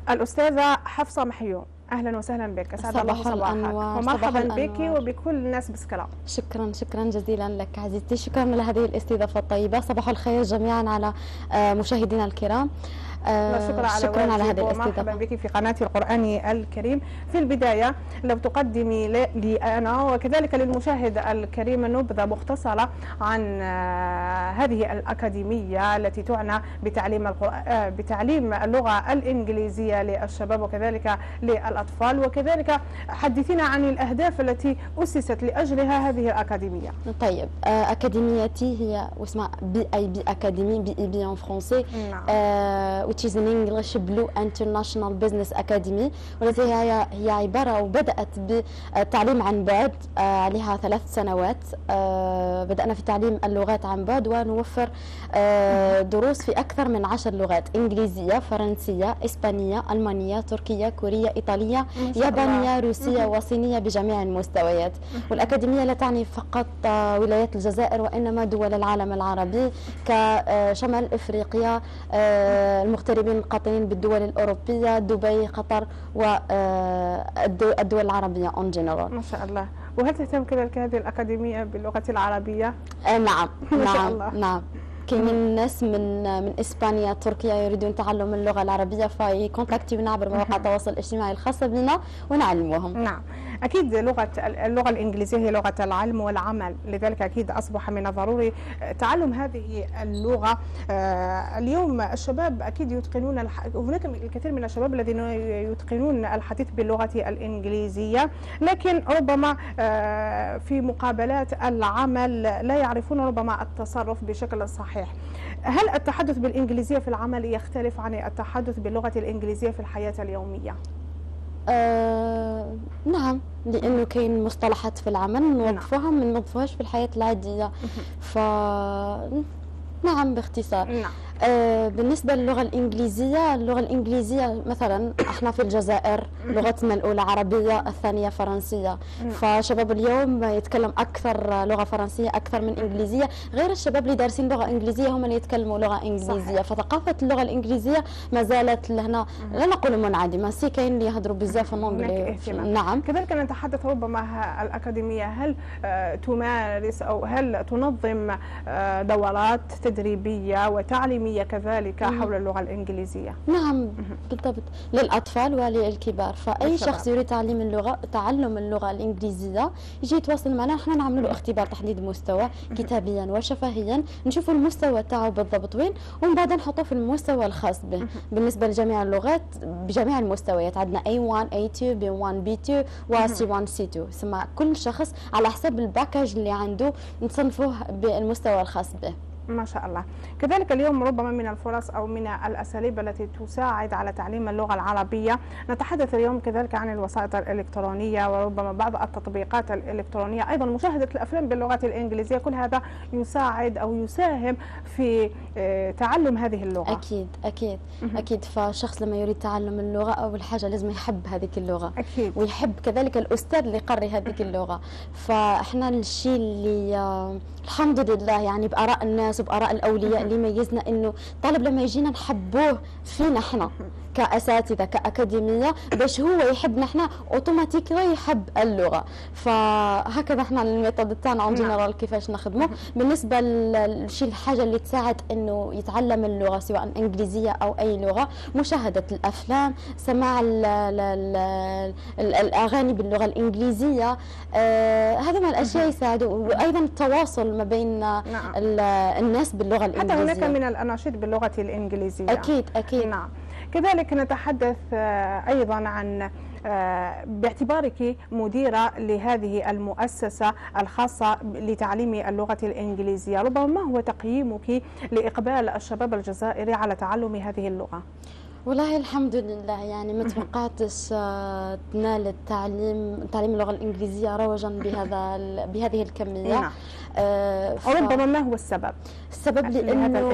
الأستاذة حفصة محيوم، أهلا وسهلا بك، أسعد الله صباحك ومرحبا بك وبكل الناس بسكرة. شكرا شكرا جزيلا لك عزيزتي، شكرا لهذه الاستضافة الطيبة. صباح الخير جميعا على مشاهدينا الكرام. شكرا على, شكرا على هذه الاستضافة. مرحبا بك في قناة القرآن الكريم. في البداية لو تقدمي لي أنا وكذلك للمشاهد الكريم نبذة مختصرة عن هذه الأكاديمية التي تعنى بتعليم بتعليم اللغة الإنجليزية للشباب وكذلك للأطفال، وكذلك حدثينا عن الأهداف التي أسست لأجلها هذه الأكاديمية. طيب، أكاديميتي هي واسمها بي أي بي أكاديمي، بي إي بي en français. نعم. which is an English Blue International Business Academy، والتي هي هي عبارة وبدأت بالتعليم عن بعد عليها ثلاث سنوات. بدأنا في تعليم اللغات عن بعد ونوفر دروس في أكثر من عشر لغات: إنجليزية، فرنسية، إسبانية، ألمانية، تركية، كورية، إيطالية، يابانية، روسية وصينية بجميع المستويات. والأكاديمية لا تعني فقط ولايات الجزائر وإنما دول العالم العربي كشمال إفريقيا، المغتربين القاطنين بالدول الأوروبية، دبي، قطر والدول العربية اون جنرال. ما شاء الله. وهل تهتم كذلك هذه الأكاديمية باللغة العربية؟ آه نعم ما شاء نعم الله. نعم. كاينين ناس من من اسبانيا، تركيا يريدون تعلم اللغه العربيه، فيكونتاكتيونا عبر مواقع التواصل الاجتماعي الخاصه بنا ونعلموهم. نعم، اكيد لغه اللغه الانجليزيه هي لغه العلم والعمل، لذلك اكيد اصبح من الضروري تعلم هذه اللغه. آه اليوم الشباب اكيد يتقنون الح... هناك الكثير من الشباب الذين يتقنون الحديث باللغه الانجليزيه، لكن ربما آه في مقابلات العمل لا يعرفون ربما التصرف بشكل صحيح. هل التحدث بالإنجليزية في العمل يختلف عن التحدث باللغة الإنجليزية في الحياة اليومية؟ آه نعم، لأنه كاين مصطلحات في العمل نوظفوها ما نوظفوهاش في الحياة العادية. ف نعم باختصار. نعم. آه بالنسبة للغة الإنجليزية، اللغة الإنجليزية مثلا احنا في الجزائر لغتنا الأولى عربية، الثانية فرنسية. فشباب اليوم يتكلم أكثر لغة فرنسية أكثر من إنجليزية، غير الشباب اللي دارسين لغة إنجليزية هم اللي يتكلموا لغة إنجليزية. صحيح. فثقافة اللغة الإنجليزية ما زالت لهنا لا نقول منعدمة، سي كاين اللي يهضروا بزاف الإنجليزية. نعم. كذلك نتحدث ربما الأكاديمية هل تمارس أو هل تنظم دورات تدريبية وتعليمية كذلك حول اللغة الإنجليزية؟ نعم بالضبط، للأطفال وللكبار. فأي الشباب. شخص يريد تعليم اللغة تعلم اللغة الإنجليزية يجي يتواصل معنا، نحن نعمل له اختبار تحديد مستوى كتابيا وشفهيا، نشوفوا المستوى تاعو بالضبط وين، ومن بعد نحطوه في المستوى الخاص به. بالنسبة لجميع اللغات بجميع المستويات عندنا إيه وان إيه تو بي وان بي تو و سي وان سي تو، ثم كل شخص على حسب الباكاج اللي عنده نصنفوه بالمستوى الخاص به. ما شاء الله. كذلك اليوم ربما من الفرص أو من الأساليب التي تساعد على تعليم اللغة العربية، نتحدث اليوم كذلك عن الوسائط الإلكترونية وربما بعض التطبيقات الإلكترونية، أيضا مشاهدة الأفلام باللغة الإنجليزية، كل هذا يساعد أو يساهم في تعلم هذه اللغة. أكيد أكيد أكيد. فالشخص لما يريد تعلم اللغة أول حاجة لازم يحب هذه اللغة. أكيد. ويحب كذلك الأستاذ اللي يقري هذه اللغة. فإحنا الشيء اللي الحمد لله يعني بآراء الناس وبآراء الأولياء اللي يميزنا إنه الطالب لما يجينا نحبوه فينا إحنا كأساتذة كأكاديمية، باش هو يحبنا إحنا أوتوماتيكي يحب اللغة. فهكذا إحنا الميثود تاعنا اون جنرال كيفاش نخدمه. بالنسبة للشيء الحاجة اللي تساعد إنه يتعلم اللغة سواء إنجليزية أو أي لغة، مشاهدة الأفلام، سماع ال ال ال ال الأغاني باللغة الإنجليزية، آه هذا من الأشياء يساعدوا، وأيضا التواصل ما بين نعم. الناس باللغة الإنجليزية. حتى هناك من الأناشيد باللغة الإنجليزية. أكيد أكيد. نعم. كذلك نتحدث أيضا عن باعتبارك مديرة لهذه المؤسسة الخاصة لتعليم اللغة الإنجليزية، ربما ما هو تقييمك لإقبال الشباب الجزائري على تعلم هذه اللغة؟ والله الحمد لله، يعني ما توقعتش تنال التعليم تعليم اللغة الإنجليزية رواجا بهذا بهذه الكمية. نعم. آه ف... ربما ما هو السبب؟ السبب لأنه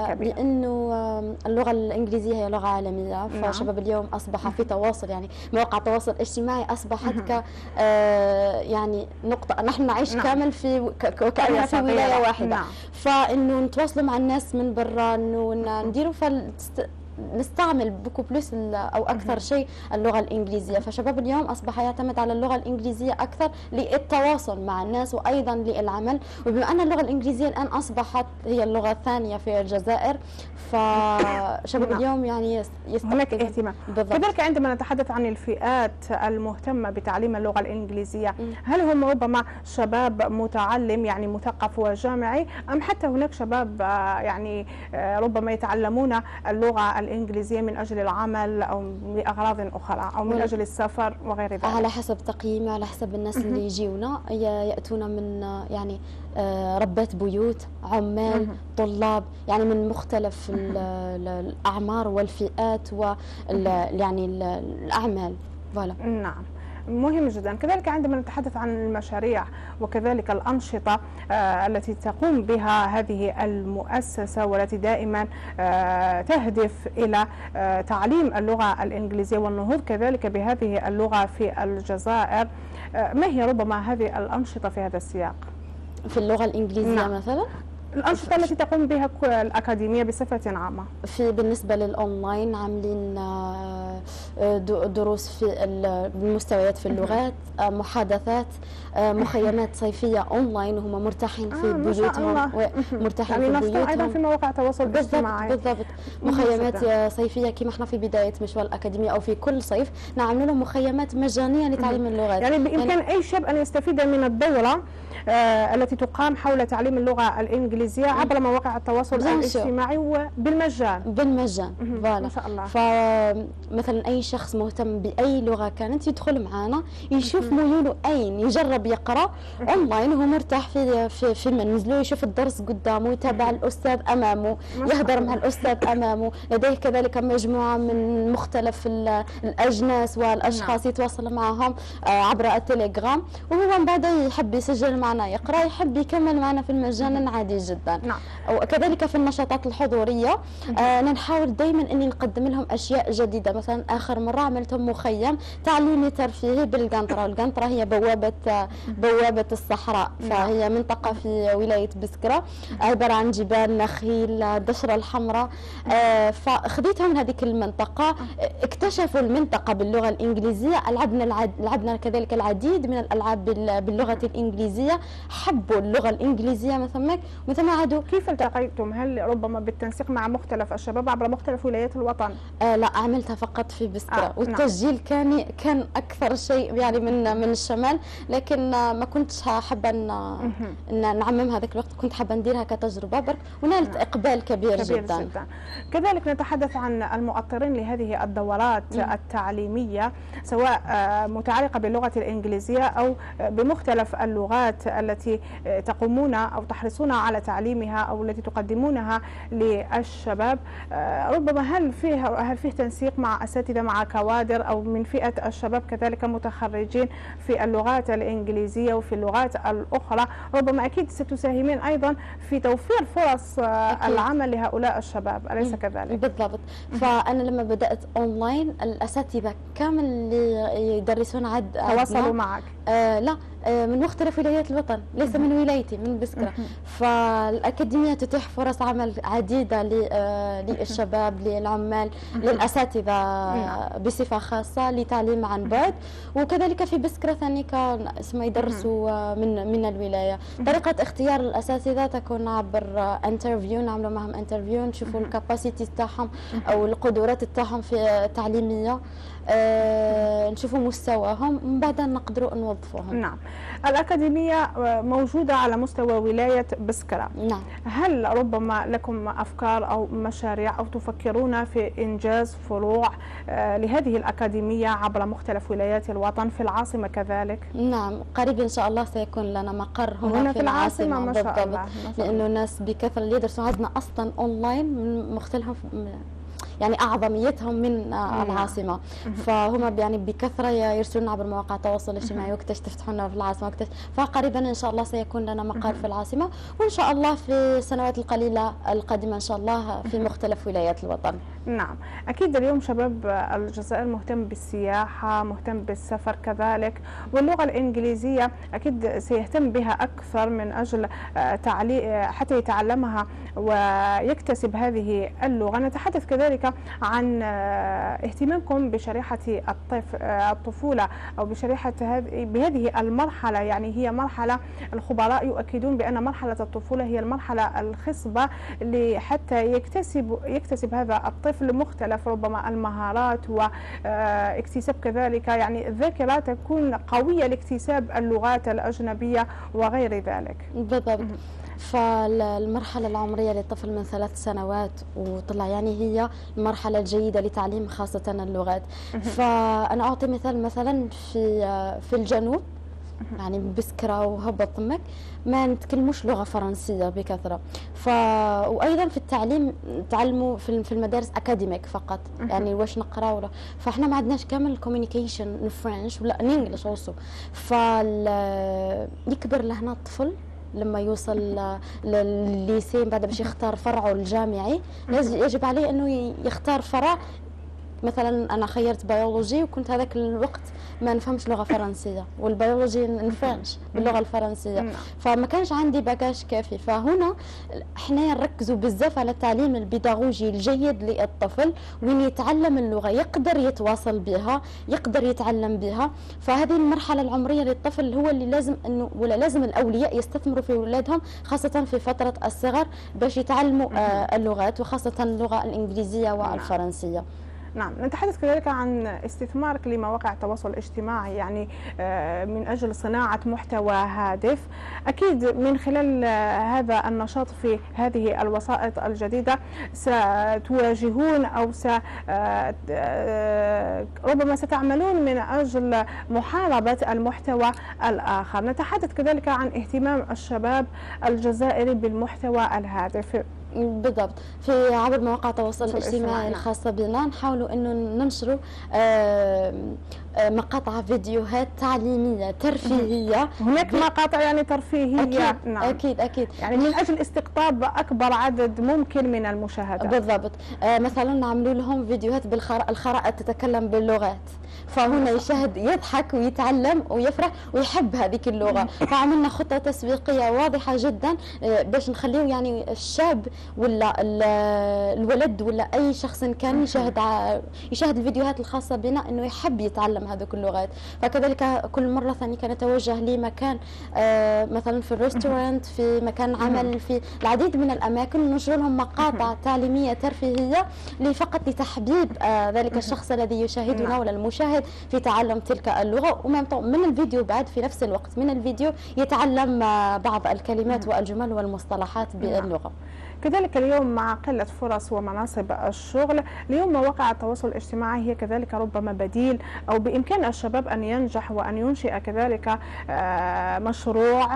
لأنه اللغة الإنجليزية هي لغة عالمية. فشباب اليوم أصبح في تواصل، يعني مواقع التواصل الاجتماعي أصبحت ك آه يعني نقطة نحن نعيش نعم. كامل في وكأننا في ولاية واحدة. نعم. فإنه نتواصلوا مع الناس من برا، إنه نديروا فال نستعمل بوكو بلوس او اكثر شيء اللغه الانجليزيه. فشباب اليوم اصبح يعتمد على اللغه الانجليزيه اكثر للتواصل مع الناس وايضا للعمل. وبما ان اللغه الانجليزيه الان اصبحت هي اللغه الثانيه في الجزائر، فشباب اليوم يعني هناك اهتمام. كذلك عندما نتحدث عن الفئات المهتمه بتعليم اللغه الانجليزيه، هل هم ربما شباب متعلم يعني مثقف وجامعي، ام حتى هناك شباب يعني ربما يتعلمون اللغه الانجليزيه من اجل العمل او لاغراض اخرى او من اجل السفر وغير ذلك؟ على حسب تقييمي، على حسب الناس اللي يجيونا ياتون من يعني ربات بيوت، عمال، طلاب، يعني من مختلف الاعمار والفئات ويعني الاعمال. فوالا. نعم، مهم جدا. كذلك عندما نتحدث عن المشاريع وكذلك الأنشطة آه التي تقوم بها هذه المؤسسة والتي دائما آه تهدف إلى آه تعليم اللغة الإنجليزية والنهوض كذلك بهذه اللغة في الجزائر، آه ما هي ربما هذه الأنشطة في هذا السياق؟ في اللغة الإنجليزية نعم. مثلا الأنشطة التي تقوم بها الأكاديمية بصفة عامة. في بالنسبة للأونلاين عاملين دروس في المستويات في اللغات، محادثات، مخيمات صيفية أونلاين وهم مرتاحين في آه بيوتهم، مرتاحين يعني في بيوتهم أيضا في مواقع التواصل الاجتماعي. بالضبط. مخيمات صيفية كما احنا في بداية مشوار الأكاديمية أو في كل صيف نعمل لهم مخيمات مجانية لتعليم اللغات. يعني بإمكان يعني أي شاب أن يستفيد من الدورة آه التي تقام حول تعليم اللغة الإنجليزية عبر مواقع التواصل الاجتماعي وبالمجان. بالمجان. ما شاء الله. فمثلا أي شخص مهتم بأي لغة كانت يدخل معنا يشوف ميوله أين، يجرب يقرأ أونلاين وهو مرتاح في في, في منزله، يشوف الدرس قدامه، يتابع الأستاذ أمامه، يهدر مع الأستاذ أمامه. لديه كذلك مجموعة من مختلف الأجناس والأشخاص يتواصل معهم عبر التليجرام، وهو من بعد يحب يسجل معنا يقرأ، يحب يكمل معنا في المجان عادي جدا. نعم. وكذلك في النشاطات الحضورية آه نحاول دائما اني نقدم لهم اشياء جديده. مثلا اخر مره عملتهم مخيم تعليمي ترفيهي بالقنطره، والقنطره هي بوابه بوابه الصحراء، فهي منطقه في ولايه بسكره عباره عن جبال، نخيل، الدشره الحمراء. آه فخذيتهم هذيك المنطقه، اكتشفوا المنطقه باللغه الانجليزيه، لعبنا العد... لعبنا كذلك العديد من الالعاب باللغه الانجليزيه، حبوا اللغه الانجليزيه من ثمك من ثم عادوا. كيف التقيتم؟ هل ربما بالتنسيق مع مختلف الشباب عبر مختلف ولايات الوطن؟ آه لا، عملتها فقط في بسكرة. آه والتسجيل نعم. كان كان اكثر شيء يعني من من الشمال، لكن آه ما كنتش حابه ان, إن نعمم هذاك الوقت، كنت حابه نديرها كتجربه برك، ونالت نعم. اقبال كبير, كبير جدا. جدا. كذلك نتحدث عن المؤطرين لهذه الدورات م. التعليميه، سواء آه متعلقه باللغه الانجليزيه او بمختلف اللغات التي تقومون او تحرصون على تعليمها او التي تقدمونها للشباب. ربما هل فيه هل فيه تنسيق مع اساتذه، مع كوادر او من فئه الشباب كذلك متخرجين في اللغات الانجليزيه وفي اللغات الاخرى؟ ربما اكيد ستساهمين ايضا في توفير فرص أكيد. العمل لهؤلاء الشباب، اليس كذلك؟ بالضبط. فانا لما بدات اونلاين الاساتذه كامل اللي يدرسون عد تواصلوا معك؟ آه لا، آه من مختلف ولايات الوطن، ليس من ولايتي، من بسكرة. فالأكاديمية تتيح فرص عمل عديدة للشباب، للعمال، للأساتذة بصفة خاصة لتعليم عن بعد. وكذلك في بسكرة ثاني كان اسمه يدرسوا من من الولاية. طريقة اختيار الأساتذة تكون عبر انترفيو، نعملوا معهم انترفيو، نشوفوا الكاباسيتي تاعهم أو القدرات تاعهم في التعليمية، آه نشوفوا مستواهم، من بعد نقدروا نوظفوهم. نعم. الأكاديمية موجودة على مستوى ولاية بسكرة. نعم. هل ربما لكم أفكار أو مشاريع أو تفكرون في إنجاز فروع آه لهذه الأكاديمية عبر مختلف ولايات الوطن في العاصمة كذلك؟ نعم، قريب إن شاء الله سيكون لنا مقر هنا, هنا في, في العاصمة, العاصمة ما شاء الله. لأنه الناس بكثرة اللي يدرسوا عندنا أصلا أونلاين من مختلف يعني أعظميتهم من العاصمة، فهم يعني بكثرة يرسلون عبر مواقع التواصل الاجتماعي وقتاش تفتحونا في العاصمة، فقريبا إن شاء الله سيكون لنا مقر في العاصمة، وإن شاء الله في السنوات القليلة القادمة إن شاء الله في مختلف ولايات الوطن. نعم، أكيد اليوم شباب الجزائر مهتم بالسياحة، مهتم بالسفر كذلك، واللغة الإنجليزية أكيد سيهتم بها أكثر من أجل تعلي حتى يتعلمها ويكتسب هذه اللغة. نتحدث كذلك عن اهتمامكم بشريحة الطفولة أو بشريحة بهذه المرحلة، يعني هي مرحلة الخبراء يؤكدون بأن مرحلة الطفولة هي المرحلة الخصبة حتى يكتسب يكتسب هذا الطفل مختلف ربما المهارات واكتساب كذلك يعني الذاكرة تكون قوية لاكتساب اللغات الأجنبية وغير ذلك. بالضبط. فالمرحلة العمرية للطفل من ثلاث سنوات وطلع يعني هي المرحلة الجيدة لتعليم خاصة اللغات. فأنا أعطي مثال مثلا في في الجنوب يعني بسكرة وهبط طمك ما نتكلموش لغة فرنسية بكثرة. ف وأيضا في التعليم تعلموا في في المدارس أكاديميك فقط يعني واش نقرا ولا، فاحنا ما عندناش كامل كوميونيكيشن فرنش ولا انجلش اوسو. فال يكبر لهنا الطفل لما يوصل للليسي بعد باش يختار فرعه الجامعي يجب عليه انه يختار فرع. مثلا انا خيرت بيولوجي وكنت هذاك الوقت ما نفهمش لغه فرنسيه والبيولوجي نفهمش باللغه الفرنسيه، فما كانش عندي باجاج كافي. فهنا احنا نركزوا بزاف على التعليم البيداغوجي الجيد للطفل وين يتعلم اللغه يقدر يتواصل بها يقدر يتعلم بها. فهذه المرحله العمريه للطفل هو اللي لازم انه ولا لازم الاولياء يستثمروا في اولادهم خاصه في فتره الصغر باش يتعلموا آه اللغات وخاصه اللغه الانجليزيه والفرنسيه. نعم، نتحدث كذلك عن استثمارك لمواقع التواصل الاجتماعي يعني من أجل صناعة محتوى هادف. أكيد من خلال هذا النشاط في هذه الوسائط الجديدة ستواجهون أو س ربما ستعملون من أجل محاربة المحتوى الآخر. نتحدث كذلك عن اهتمام الشباب الجزائري بالمحتوى الهادف. بالضبط. في عبر مواقع التواصل الاجتماعي الخاصة بنا نحاولوا انه ننشروا مقاطع فيديوهات تعليمية ترفيهية. هناك مقاطع يعني ترفيهية. أكيد. نعم. أكيد أكيد يعني من أجل استقطاب أكبر عدد ممكن من المشاهدات. بالضبط. آه مثلا نعملوا لهم فيديوهات بالخرائط تتكلم باللغات، فهنا يشاهد يضحك ويتعلم ويفرح ويحب هذيك اللغة. فعملنا خطة تسويقية واضحة جدا باش نخليه يعني الشاب ولا الولد ولا أي شخص كان يشاهد يشاهد الفيديوهات الخاصة بنا إنه يحب يتعلم هذوك اللغات. فكذلك كل مرة ثانية كان نتوجه لمكان آه مثلا في الريستورانت في مكان عمل في العديد من الأماكن ننشر لهم مقاطع تعليمية ترفيهية لفقط لتحبيب آه ذلك الشخص الذي يشاهدنا ولا المشاهد في تعلم تلك اللغة. ومن الفيديو بعد في نفس الوقت من الفيديو يتعلم بعض الكلمات والجمل والمصطلحات باللغة. كذلك اليوم مع قلة فرص ومناصب الشغل، اليوم مواقع التواصل الاجتماعي هي كذلك ربما بديل أو بإمكان الشباب أن ينجح وأن ينشئ كذلك مشروع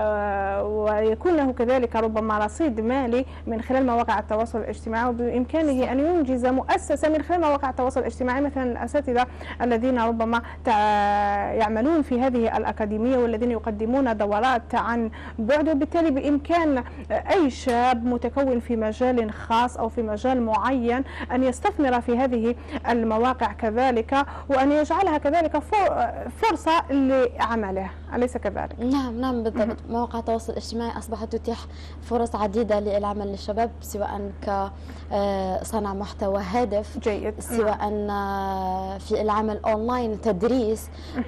ويكون له كذلك ربما رصيد مالي من خلال مواقع التواصل الاجتماعي، وبإمكانه أن ينجز مؤسسة من خلال مواقع التواصل الاجتماعي. مثلا الأساتذة الذين ربما يعملون في هذه الأكاديمية والذين يقدمون دورات عن بعد، وبالتالي بإمكان أي شاب متكون في مجال خاص أو في مجال معين أن يستثمر في هذه المواقع كذلك وأن يجعلها كذلك فرصة لعمله، أليس كذلك؟ نعم نعم بالضبط. مواقع التواصل الاجتماعي أصبحت تتيح فرص عديدة للعمل للشباب سواء كصنع محتوى هادف جيد، سواء في العمل أونلاين تدريس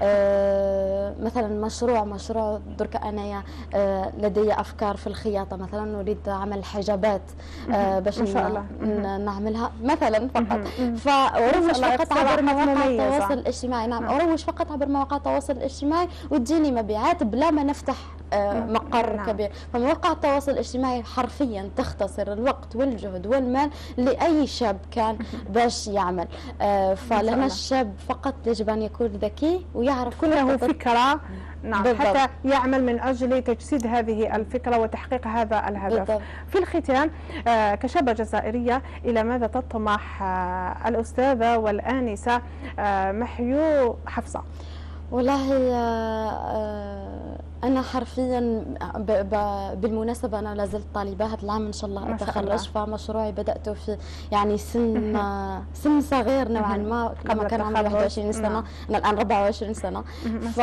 مثلا مشروع مشروع درك أنا لدي أفكار في الخياطة مثلا نريد عمل حجابات باش نعملها مثلا فقط فأروج فقط عبر مواقع التواصل الاجتماعي. نعم أروج فقط عبر مواقع التواصل الاجتماعي وتجيني مبيعات بلا ما نفتح مقر نعم. كبير. فمواقع التواصل الاجتماعي حرفيا تختصر الوقت والجهد والمال لأي شاب كان باش يعمل. فلنا الشاب فقط يجب أن يكون ذكي ويعرف كله فكرة نعم بالضبط. حتى يعمل من أجل تجسيد هذه الفكرة وتحقيق هذا الهدف بالضبط. في الختام آه كشابة جزائرية إلى ماذا تطمح آه الأستاذة والآنسة آه محيو حفصة؟ والله آه انا حرفيا ب... ب... بالمناسبه انا لازلت طالبه هذا العام ان شاء الله اتخرج، فمشروعي بداته في يعني سن سن صغير نوعا ما، كما كان عمري واحد وعشرين سنه، انا الان أربعة وعشرين سنه. ف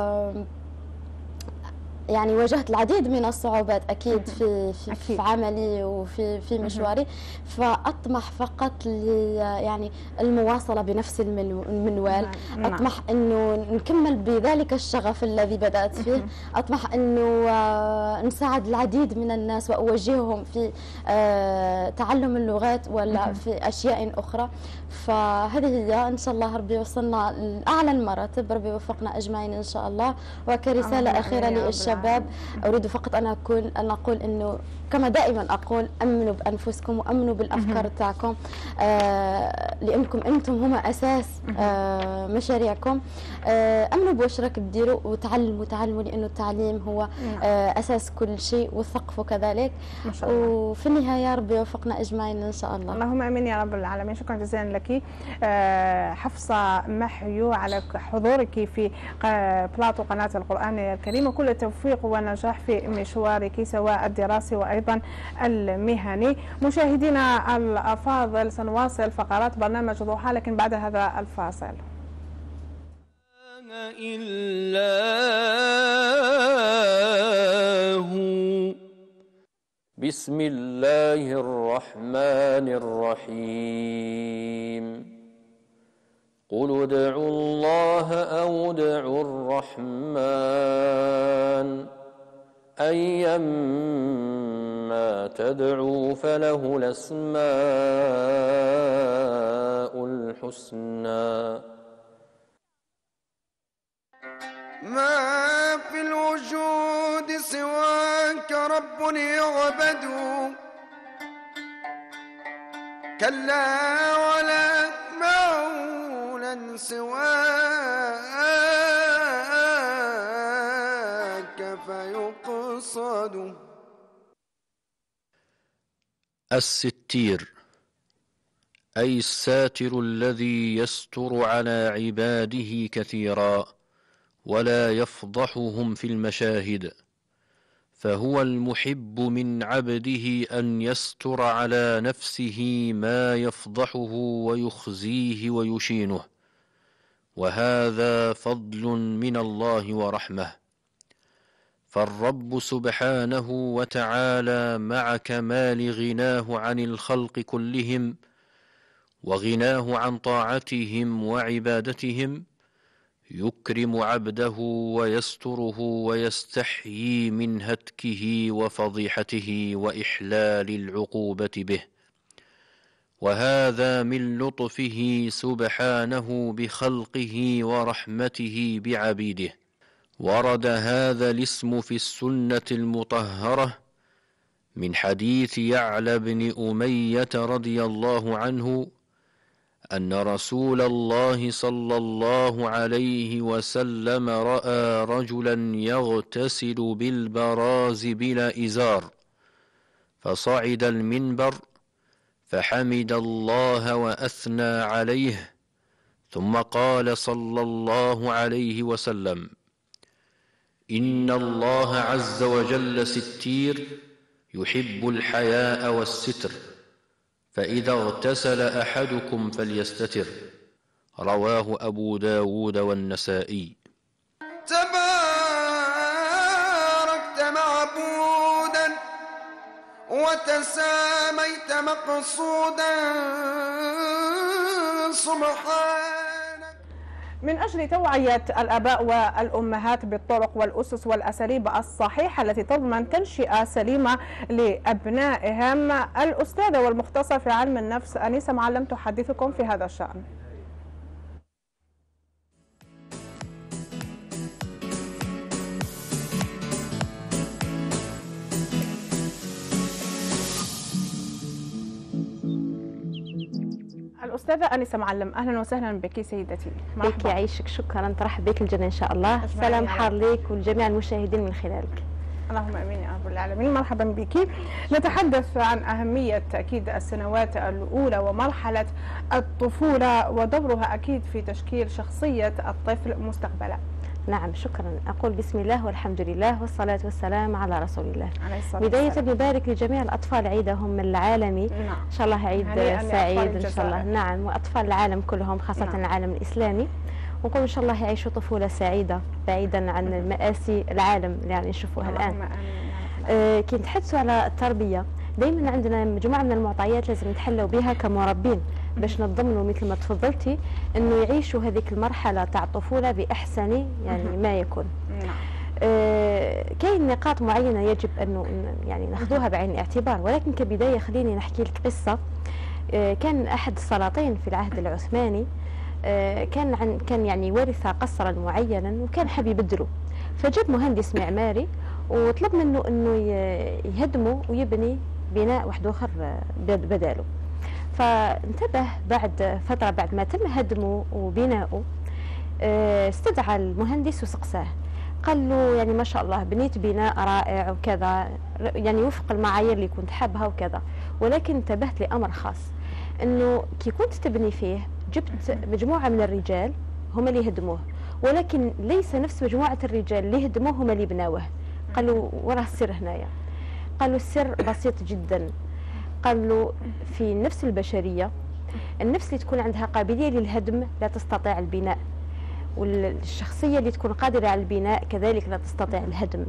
يعني واجهت العديد من الصعوبات اكيد في في, أكيد. في عملي وفي في مشواري، فاطمح فقط ل يعني المواصله بنفس المنوال. نعم. اطمح انه نكمل بذلك الشغف الذي بدات فيه، اطمح انه نساعد العديد من الناس واوجههم في تعلم اللغات ولا في اشياء اخرى. فهذه هي ان شاء الله ربي وصلنا لاعلى المراتب، ربي وفقنا اجمعين ان شاء الله. وكرساله اخيره للشباب اريد فقط ان اكون ان اقول انه كما دائما اقول امنوا بانفسكم وامنوا بالافكار تاعكم، آه لانكم انتم هما اساس آه مشاريعكم. آه امنوا بواش راك ديروا وتعلموا تعلموا لانه التعليم هو آه اساس كل شيء والثقف كذلك. وفي النهايه ربي يوفقنا اجمعين ان شاء الله. اللهم امين يا رب العالمين. شكرا جزيلا لك آه حفصه محيو على حضورك في بلاطو قناه القرآن الكريم، وكل التوفيق والنجاح في مشوارك سواء الدراسي وايضا المهني. مشاهدينا الافاضل سنواصل فقرات برنامج ضحى لكن بعد هذا الفاصل. إلا هو. بسم الله الرحمن الرحيم. قل ادعوا الله أو ادعوا الرحمن أيما تدعوا فله الأسماء الحسنى. ما في الوجود سواك رب يعبد، كلا ولا مولا سواك فيقصد. الستير أي الساتر الذي يستر على عباده كثيرا ولا يفضحهم في المشاهد، فهو المحب من عبده أن يستر على نفسه ما يفضحه ويخزيه ويشينه، وهذا فضل من الله ورحمة. فالرب سبحانه وتعالى مع كمال غناه عن الخلق كلهم وغناه عن طاعتهم وعبادتهم يكرم عبده ويستره ويستحيي من هتكه وفضيحته وإحلال العقوبة به، وهذا من لطفه سبحانه بخلقه ورحمته بعبيده. ورد هذا الاسم في السنة المطهرة من حديث يعلى بن أمية رضي الله عنه أن رسول الله صلى الله عليه وسلم رأى رجلا يغتسل بالبراز بلا إزار، فصعد المنبر فحمد الله وأثنى عليه، ثم قال صلى الله عليه وسلم: إن الله عز وجل ستير يحب الحياء والستر، فإذا اغتسل أحدكم فليستتر. رواه أبو داود والنسائي. تباركت معبودا وتساميت مقصودا سبحانك. من أجل توعية الآباء والأمهات بالطرق والأسس والأساليب الصحيحة التي تضمن تنشئة سليمة لأبنائهم، الأستاذة والمختصة في علم النفس أنيسة معلم تحدثكم في هذا الشأن. الأستاذة أنيسة معلم، أهلا وسهلا بك سيدتي. بك يعيشك، شكرا، ترحب بك الجنة إن شاء الله. سلام حار لك ولجميع المشاهدين من خلالك. اللهم امين يا رب العالمين. مرحبا بك. نتحدث عن أهمية أكيد السنوات الأولى ومرحلة الطفولة ودورها أكيد في تشكيل شخصية الطفل مستقبلا. نعم شكرا. أقول بسم الله والحمد لله والصلاة والسلام على رسول الله. بداية نبارك لجميع الأطفال عيدهم العالمي. نعم. إن شاء الله عيد سعيد إن شاء الله. نعم، وأطفال العالم كلهم خاصة نعم. العالم الإسلامي، ونقول إن شاء الله يعيشوا طفولة سعيدة بعيدا عن المآسي العالم اللي يعني نشوفوها الآن. آه كي نتحدثوا على التربية دائما عندنا مجموعة من المعطيات لازم نتحلوا بها كمربين باش نضمنوا مثل ما تفضلتي انه يعيشوا هذيك المرحله تاع الطفوله باحسن يعني ما يكون. نعم. آه كاين نقاط معينه يجب انه يعني ناخذوها بعين الاعتبار، ولكن كبدايه خليني نحكي لك قصه. آه كان احد السلاطين في العهد العثماني آه كان عن كان يعني ورث قصرا معينا وكان حاب يبدله، فجاب مهندس معماري وطلب منه انه يهدمه ويبني بناء واحد اخر بداله. فانتبه بعد فترة بعد ما تم هدمه وبناؤه استدعى المهندس وسقساه، قال له يعني ما شاء الله بنيت بناء رائع وكذا، يعني وفق المعايير اللي كنت حابها وكذا، ولكن انتبهت لأمر خاص انه كي كنت تبني فيه جبت مجموعة من الرجال هم اللي هدموه، ولكن ليس نفس مجموعة الرجال اللي هدموه هم اللي بناوه. قال له وراه السر هنايا؟ قال له السر بسيط جدا. قال له في النفس البشرية النفس اللي تكون عندها قابلية للهدم لا تستطيع البناء، والشخصية اللي تكون قادرة على البناء كذلك لا تستطيع الهدم.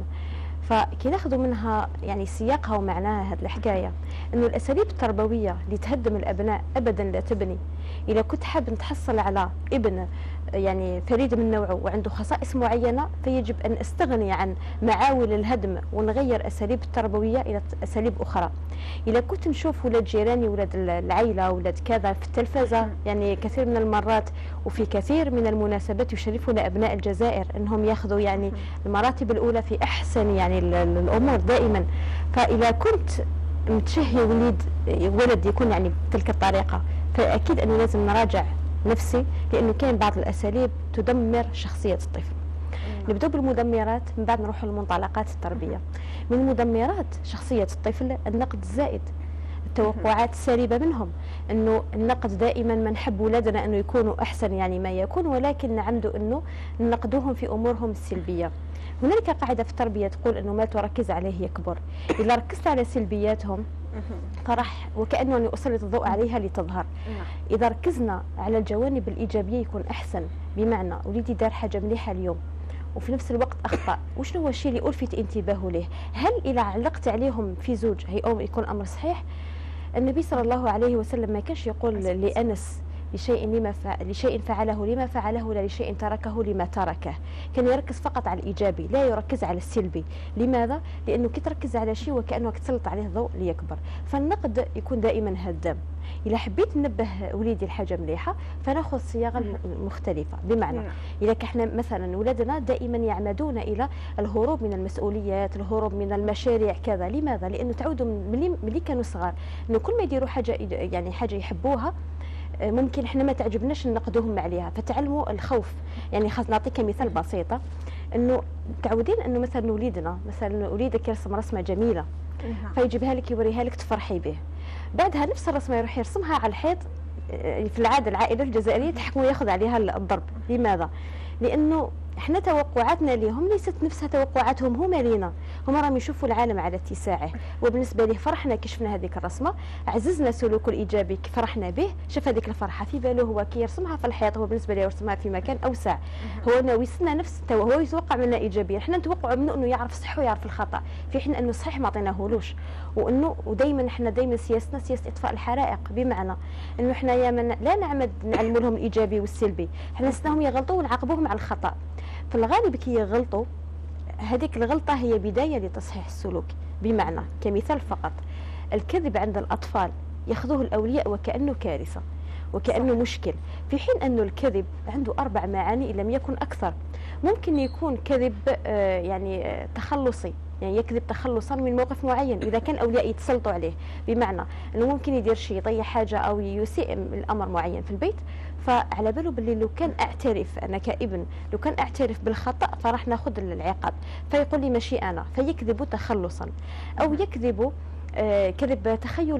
فكي ناخذوا منها يعني سياقها ومعناها هذه الحكاية انه الاساليب التربوية اللي تهدم الابناء ابدا لا تبني. اذا كنت حاب نتحصل على ابن يعني فريد من نوعه وعنده خصائص معينة فيجب ان استغني عن معاول الهدم ونغير اساليب التربوية الى اساليب اخرى. اذا كنت نشوف ولاد جيراني ولاد العائلة ولاد كذا في التلفزة يعني كثير من المرات وفي كثير من المناسبات يشرفون ابناء الجزائر انهم ياخذوا يعني المراتب الاولى في احسن يعني الامور دائما. فاذا كنت متشهي وليد ولد يكون يعني بتلك الطريقة فاكيد انه لازم نراجع نفسي، لانه كان بعض الاساليب تدمر شخصية الطفل. نبدأ بالمدمرات من بعد نروح للمنطلقات التربية. من مدمرات شخصية الطفل النقد الزائد، التوقعات السالبة منهم، انه النقد دائما ما نحب ولادنا انه يكونوا احسن يعني ما يكون، ولكن نعمدوا انه ننقدوهم في امورهم السلبية. هنالك قاعدة في التربية تقول انه ما تركز عليه يكبر. اذا ركزت على سلبياتهم فراح وكأنه أني أسلط الضوء عليها لتظهر. إذا ركزنا على الجوانب الإيجابية يكون أحسن. بمعنى وليدي دار حاجة مليحة اليوم وفي نفس الوقت أخطأ، وش هو الشيء اللي ألفت انتباهه له؟ هل إذا علقت عليهم في زوج هي يكون أمر صحيح؟ النبي صلى الله عليه وسلم ما كانش يقول لأنس لشيء لما لشيء فعله لما فعله ولا لشيء تركه لما تركه، كان يركز فقط على الإيجابي لا يركز على السلبي. لماذا؟ لأنه كي تركز على شيء وكأنه تسلط عليه الضوء ليكبر. فالنقد يكون دائما هدام. إذا حبيت ننبه وليدي الحاجة مليحة فناخذ صياغة مختلفة. بمعنى إذا احنا مثلا ولادنا دائما يعمدون إلى الهروب من المسؤوليات، الهروب من المشاريع كذا. لماذا؟ لأنه تعودوا من ملي كانوا صغار إنه كل ما يديروا حاجة يعني حاجة يحبوها ممكن احنا ما تعجبناش ننقدوهم عليها، فتعلموا الخوف. يعني خاص نعطيك مثال بسيطة، انه متعودين انه مثلا وليدنا مثلا وليدك يرسم رسمة جميلة فيجيبها لك يوريها لك تفرحي به، بعدها نفس الرسمة يروح يرسمها على الحيط. في العادة العائلة الجزائرية تحكموا ياخذ عليها الضرب. لماذا؟ لأنه احنا توقعاتنا لهم ليست نفسها توقعاتهم هما لينا. هما راهم يشوفوا العالم على اتساعه، وبالنسبه له فرحنا كي شفنا هذيك الرسمه، عززنا سلوكه الايجابي كي فرحنا به، شاف هذيك الفرحه في باله هو كي يرسمها في الحيط، هو بالنسبه له يرسمها في مكان اوسع. هو ناويسنا نفس هو يتوقع منا ايجابيا، احنا نتوقع منه انه يعرف الصح ويعرف الخطا، في حين انه صحيح ما عطيناهولوش. وانه ودائما احنا دائما سياستنا سياسه اطفاء الحرائق، بمعنى انه احنا يا من لا نعمد نعلموا لهم الايجابي والسلبي، احنا نستناهم يغلطوا ونعاقبوهم على الخطا. في الغالب كي يغلطوا هذيك الغلطة هي بداية لتصحيح السلوك. بمعنى كمثال فقط، الكذب عند الأطفال يأخذوه الأولياء وكأنه كارثة وكأنه مشكل، في حين أنه الكذب عنده أربع معاني إن لم يكن أكثر. ممكن يكون كذب يعني تخلصي، يعني يكذب تخلصا من موقف معين إذا كان الأولياء يتسلطوا عليه. بمعنى أنه ممكن يدير شيء يضيع حاجة أو يسيء الأمر معين في البيت، فعلى باله باللي لو كان اعترف انا كابن لو كان اعترف بالخطا فراح ناخذ العقاب، فيقول لي ماشي انا، فيكذب تخلصا او يكذب آه كذب تخيلي.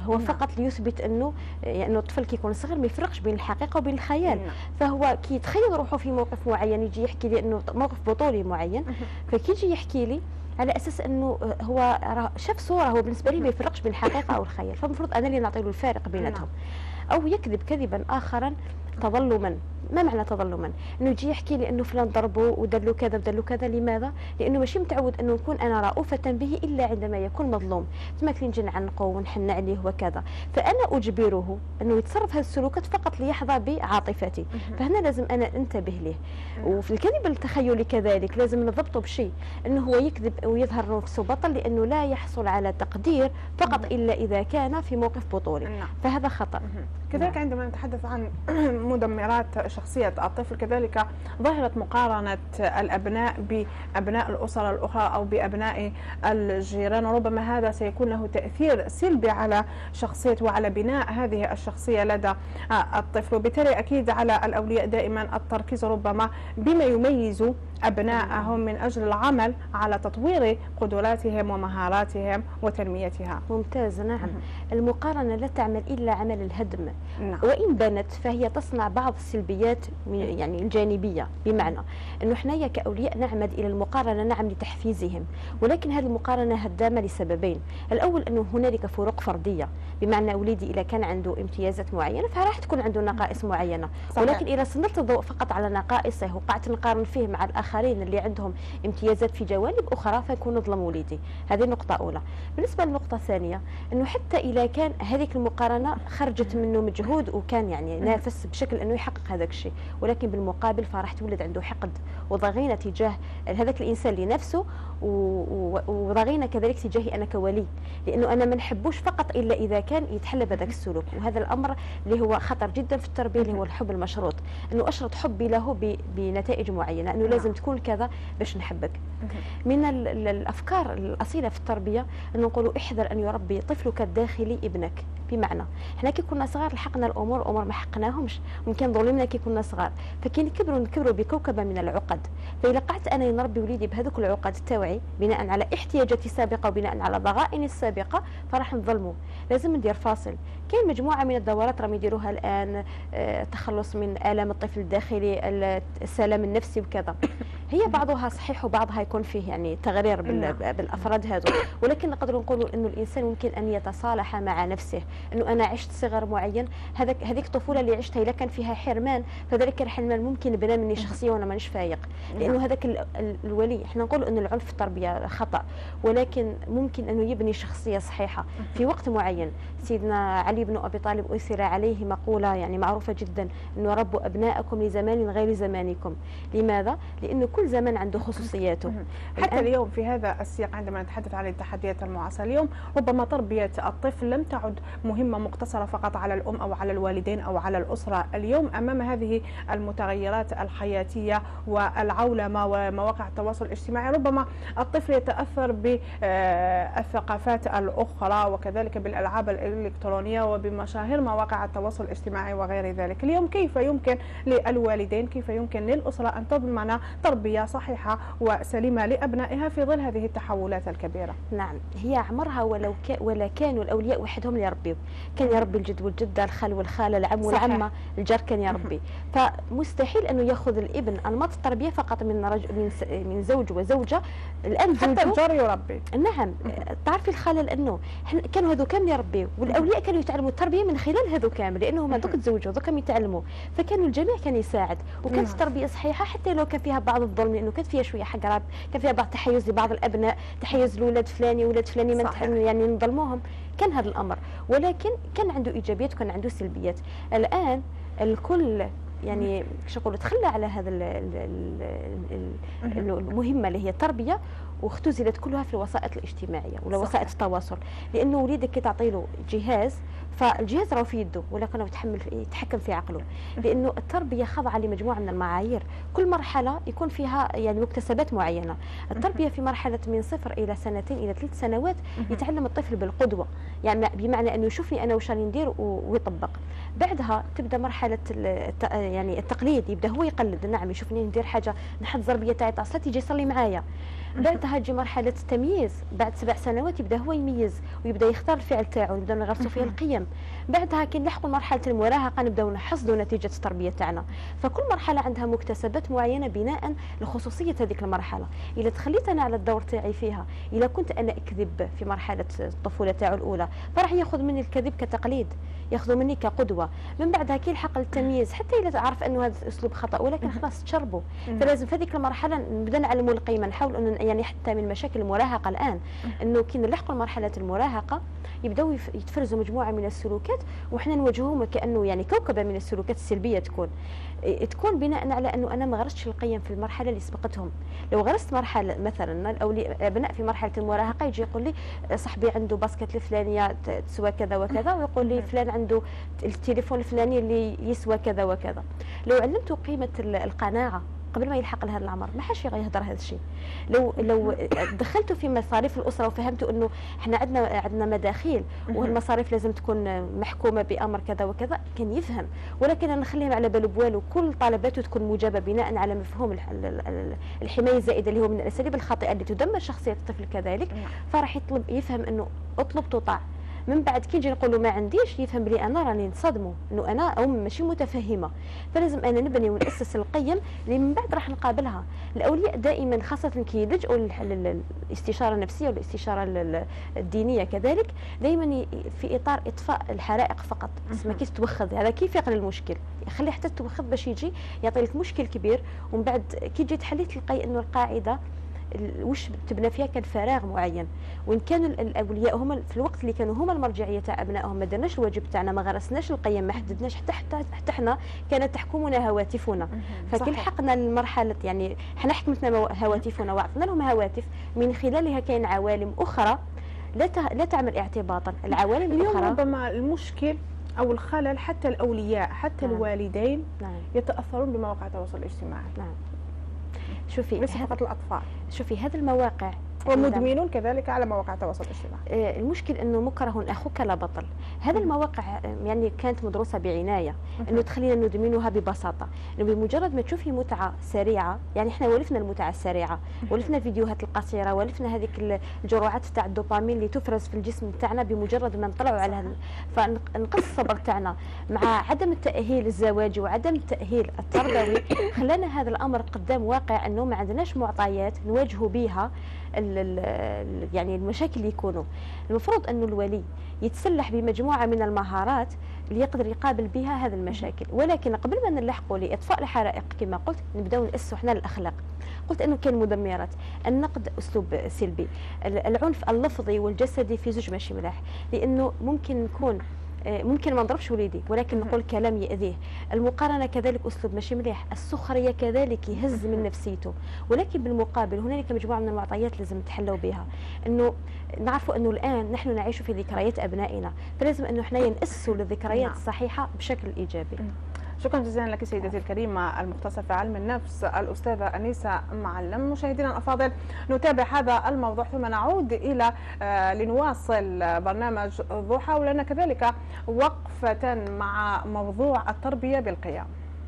هو فقط ليثبت انه يعني الطفل كي يكون صغير ما يفرقش بين الحقيقه وبين الخيال. فهو كي يتخيل روحه في موقف معين يجي يحكي لي انه موقف بطولي معين، فكي يجي يحكي لي على اساس انه هو شاف صوره، هو بالنسبه لي ما يفرقش بين الحقيقه او الخيال، فالمفروض انا اللي نعطي له الفارق بيناتهم. او يكذب كذبا اخرا تظلما. ما معنى تظلما؟ انه يجي يحكي لي انه فلان ضربه ودار له كذا ودار له كذا. لماذا؟ لانه ماشي متعود انه نكون انا رؤوفه به الا عندما يكون مظلوم، تما كي نجي نعنقه ونحن عليه وكذا، فانا اجبره انه يتصرف هذه السلوكات فقط ليحظى بعاطفتي، فهنا لازم انا انتبه له. وفي الكذب التخيلي كذلك لازم نضبطه بشيء، انه هو يكذب ويظهر نفسه بطل لانه لا يحصل على تقدير فقط الا اذا كان في موقف بطولي، فهذا خطأ. كذلك عندما نتحدث عن مدمرات شخصية الطفل، كذلك ظاهرة مقارنة الأبناء بأبناء الأسر الأخرى أو بأبناء الجيران، ربما هذا سيكون له تأثير سلبي على شخصية وعلى بناء هذه الشخصية لدى الطفل، وبالتالي أكيد على الأولياء دائما التركيز ربما بما يميز أبنائهم من أجل العمل على تطوير قدراتهم ومهاراتهم وتنميتها. ممتاز. نعم. المقارنة لا تعمل إلا عمل الهدم. نعم. وإن بنت فهي تصنع بعض السلبيات يعني الجانبية، بمعنى أنه حنايا كأولياء نعمد إلى المقارنة نعم لتحفيزهم، ولكن هذه المقارنة هدامة لسببين. الأول أنه هنالك فروق فردية، بمعنى وليدي إذا كان عنده امتيازات معينة فراح تكون عنده نقائص معينة، ولكن إذا سلطت الضوء فقط على نقائصه وقعدت نقارن فيه مع الآخرين اللي عندهم امتيازات في جوانب أخرى فيكون نظلم وليدي. هذه نقطة أولى. بالنسبة للنقطة الثانية، أنه حتى إذا كان هذيك المقارنة خرجت منه مجهود وكان يعني نافس بشكل أنه يحقق هذاك الشيء، ولكن بالمقابل فراح تولد عنده حقد وضغينة تجاه هذاك الإنسان لنفسه، وضغينة كذلك تجاهي أنا كولي، لأنه أنا ما نحبوش فقط إلا إذا كان يتحلى بهذاك السلوك. وهذا الأمر اللي هو خطر جدا في التربية، اللي هو الحب المشروط، أنه أشرط حبي له بنتائج معينة، أنه لازم تكون كذا باش نحبك. من الأفكار الأصيلة في التربية أنه نقولوا احذر أن يربي طفلك الداخلي ابنك، بمعنى احنا كي كنا صغار لحقنا الأمور أمور ما حقناهمش، ممكن ظلمنا كي كنا صغار، فكي نكبروا نكبروا بكوكبة من العقد. فإذا قعدت أنا نربي وليدي بهذوك العقد التوعي بناء على احتياجاتي السابقة وبناء على ضغائني السابقة فراح نظلموا. لازم ندير فاصل. كاين مجموعة من الدورات راهم يديروها الآن، التخلص من آلام الطفل الداخلي، السلام النفسي وكذا. هي بعضها صحيح وبعضها يكون فيه يعني تغرير بالافراد هذو، ولكن نقدروا نقولوا انه الانسان ممكن ان يتصالح مع نفسه، انه انا عشت صغر معين، هذاك هذيك الطفوله اللي عشتها اذا كان فيها حرمان فذلك الحرمان ممكن بنى مني شخصيه وانا مانيش فايق، لانه هذاك الولي احنا نقولوا انه العنف في التربيه خطا، ولكن ممكن انه يبني شخصيه صحيحه في وقت معين. سيدنا علي بن ابي طالب اثر عليه مقوله يعني معروفه جدا، انه ربوا ابناءكم لزمان غير زمانكم. لماذا؟ لانه كل زمان عنده خصوصياته. حتى اليوم في هذا السياق عندما نتحدث عن التحديات المعاصرة اليوم، ربما تربية الطفل لم تعد مهمة مقتصرة فقط على الأم أو على الوالدين أو على الأسرة. اليوم أمام هذه المتغيرات الحياتية والعولمة ومواقع التواصل الاجتماعي، ربما الطفل يتأثر بالثقافات الأخرى وكذلك بالألعاب الإلكترونية وبمشاهير مواقع التواصل الاجتماعي وغير ذلك. اليوم كيف يمكن للوالدين، كيف يمكن للأسرة أن تضمن تربية صحيحة وسليمة لأبنائها في ظل هذه التحولات الكبيرة؟ نعم، هي عمرها ولو ك... ولا كانوا الأولياء وحدهم اللي يربيوا، كان يربي الجد والجدة، الخال والخالة، العم والعمة، الجار كان يربي. فمستحيل أنه يأخذ الابن أنماط التربية فقط من رجل من, س... من زوج وزوجة. الآن حتى الجار يربي. نعم، تعرفي الخالة لأنه كانوا هذو كامل يربيوا، والأولياء كانوا يتعلموا التربية من خلال هذو كامل، لأنهم هذوك تزوجوا هذوك كانوا يتعلموا، فكانوا الجميع كان يساعد، وكانت التربية صحيحة حتى لو كان فيها بعض الظلم، لأنه كانت فيها شوية حقرات، كان فيها بعض تحيز لبعض الأبناء، تحيز لولاد فلاني ولاد فلاني من يعني نظلموهم، كان هذا الأمر، ولكن كان عنده إيجابيات وكان عنده سلبيات. الآن الكل يعني شو نقولوا تخلى على هذا المهمة اللي هي التربية، واختزلت كلها في الوسائط الاجتماعية ولا وسائط التواصل، لأنه وليدك كي تعطي له جهاز فالجهاز راه في يده ولكنه يتحمل يتحكم في عقله، لأنه التربية خاضعة لمجموعة من المعايير، كل مرحلة يكون فيها يعني مكتسبات معينة. التربية في مرحلة من صفر إلى سنتين إلى ثلاث سنوات يتعلم الطفل بالقدوة، يعني بمعنى أنه يشوفني أنا وش راني ندير ويطبق. بعدها تبدأ مرحلة يعني التقليد، يبدأ هو يقلد، نعم يشوفني ندير حاجة نحط الزربية تاعي تاع صلاتي يجي يصلي معايا. بعدها تجي مرحله التمييز، بعد سبع سنوات يبدا هو يميز ويبدا يختار الفعل تاعو، نبداو نغرسوا فيه القيم. بعدها كي نلحقوا مرحله المراهقه نبداو نحصدوا نتيجه التربيه تاعنا. فكل مرحله عندها مكتسبات معينه بناء لخصوصيه هذيك المرحله. اذا تخليت انا على الدور تاعي فيها، اذا كنت انا اكذب في مرحله الطفوله تاعو الاولى، فراح ياخذ مني الكذب كتقليد، ياخذوا مني كقدوه. من بعدها كي يلحق التمييز، حتى اذا تعرف انه هذا الاسلوب خطا ولكن خلاص تشربه. فلازم في هذيك المرحله نبدا نعلموا القيمه، نحاول انه يعني حتى من مشاكل المراهقه الان انه كي نلحقوا مرحله المراهقه يبداو يتفرزوا مجموعه من السلوكات وحنا نواجهوهم كانه يعني كوكبه من السلوكات السلبيه تكون تكون بناء على انه انا ما غرستش القيم في المرحله اللي سبقتهم. لو غرست مرحله مثلا الاولياء ابناء في مرحله المراهقه يجي يقول لي صاحبي عنده باسكت الفلانيه تسوى كذا وكذا، ويقول لي فلان عنده التليفون الفلاني اللي يسوى كذا وكذا. لو علمته قيمه القناعه قبل ما يلحق لهذا العمر ما حاش يهضر هذا الشيء. لو لو دخلته في مصاريف الاسره وفهمته انه احنا عندنا عندنا مداخيل والمصاريف لازم تكون محكومه بامر كذا وكذا كان يفهم. ولكن انا نخليهم على باله بوالو، كل طلباته تكون مجابه بناء على مفهوم الحمايه الزائده اللي هو من الاساليب الخاطئه اللي تدمر شخصيه الطفل كذلك. فراح يطلب يفهم انه اطلب تطاع. من بعد كي نجي نقول له ما عنديش يفهم بلي انا راني نصدمه انه انا او ماشي متفهمه. فلازم انا نبني وناسس القيم اللي من بعد راح نقابلها. الاولياء دائما خاصه كي يلجؤوا للاستشاره النفسيه والاستشاره الدينيه كذلك دائما في اطار اطفاء الحرائق فقط. اسمها كيف توخذ، هذا كيف يقل المشكل، يخلي حتى توخذ باش يجي يعطي لك مشكل كبير. ومن بعد كي تجي تحلي تلقاي انه القاعده وش تبنى فيها كان فراغ معين. وان كانوا الاولياء هما في الوقت اللي كانوا هما المرجعيه تاع ابنائهم ما درناش الواجب تاعنا، ما غرسناش القيم، ما حددناش حتى حتى حتى احنا كانت تحكمنا هواتفنا. فكي لحقنا لمرحله يعني احنا حكمتنا هواتفنا وعطنا لهم هواتف من خلالها كاين عوالم اخرى لا لا تعمل اعتباطا. العوالم اليوم الاخرى ربما المشكل او الخلل حتى الاولياء حتى نعم. الوالدين نعم. يتاثرون بمواقع التواصل الاجتماعي. نعم. شوفي ليس فقط الاطفال، شوفي هذه المواقع ومدمنون كذلك على مواقع التواصل الاجتماعي. المشكل انه مكره اخوك لا بطل. هذه المواقع يعني كانت مدروسه بعنايه انه تخلينا ندمنها ببساطه. انه بمجرد ما تشوفي متعه سريعه، يعني احنا ولفنا المتعه السريعه، ولفنا الفيديوهات القصيره، ولفنا هذيك الجرعات تاع الدوبامين اللي تفرز في الجسم تاعنا بمجرد ما نطلعوا على هذا. فنقص الصبر تاعنا مع عدم التاهيل الزواجي وعدم التاهيل التربوي خلانا هذا الامر قدام واقع انه ما عندناش معطيات نواجهوا بها يعني المشاكل اللي يكونوا. المفروض انه الولي يتسلح بمجموعه من المهارات اللي يقدر يقابل بها هذه المشاكل. ولكن قبل ما نلحقوا لاطفاء الحرائق كما قلت نبداو ناسسوا حنا الاخلاق. قلت انه كاين مدمرات، النقد اسلوب سلبي، العنف اللفظي والجسدي في زوج ماشي ملاح، لانه ممكن نكون ممكن ما نضربش وليدي ولكن نقول كلام يأذيه. المقارنة كذلك أسلوب ماشي مليح، السخرية كذلك يهز من نفسيته. ولكن بالمقابل هنالك مجموعة من المعطيات لازم نتحلوا بها. أنه نعرفوا أنه الآن نحن نعيش في ذكريات أبنائنا، فلازم أنه احنا ينأسوا للذكريات الصحيحة بشكل إيجابي. شكرا جزيلا لك سيدتي الكريمة المختصة في علم النفس الأستاذة أنيسة معلم. مشاهدينا الأفاضل نتابع هذا الموضوع ثم نعود إلى لنواصل برنامج ضحى، ولنا كذلك وقفة مع موضوع التربية بالقيم.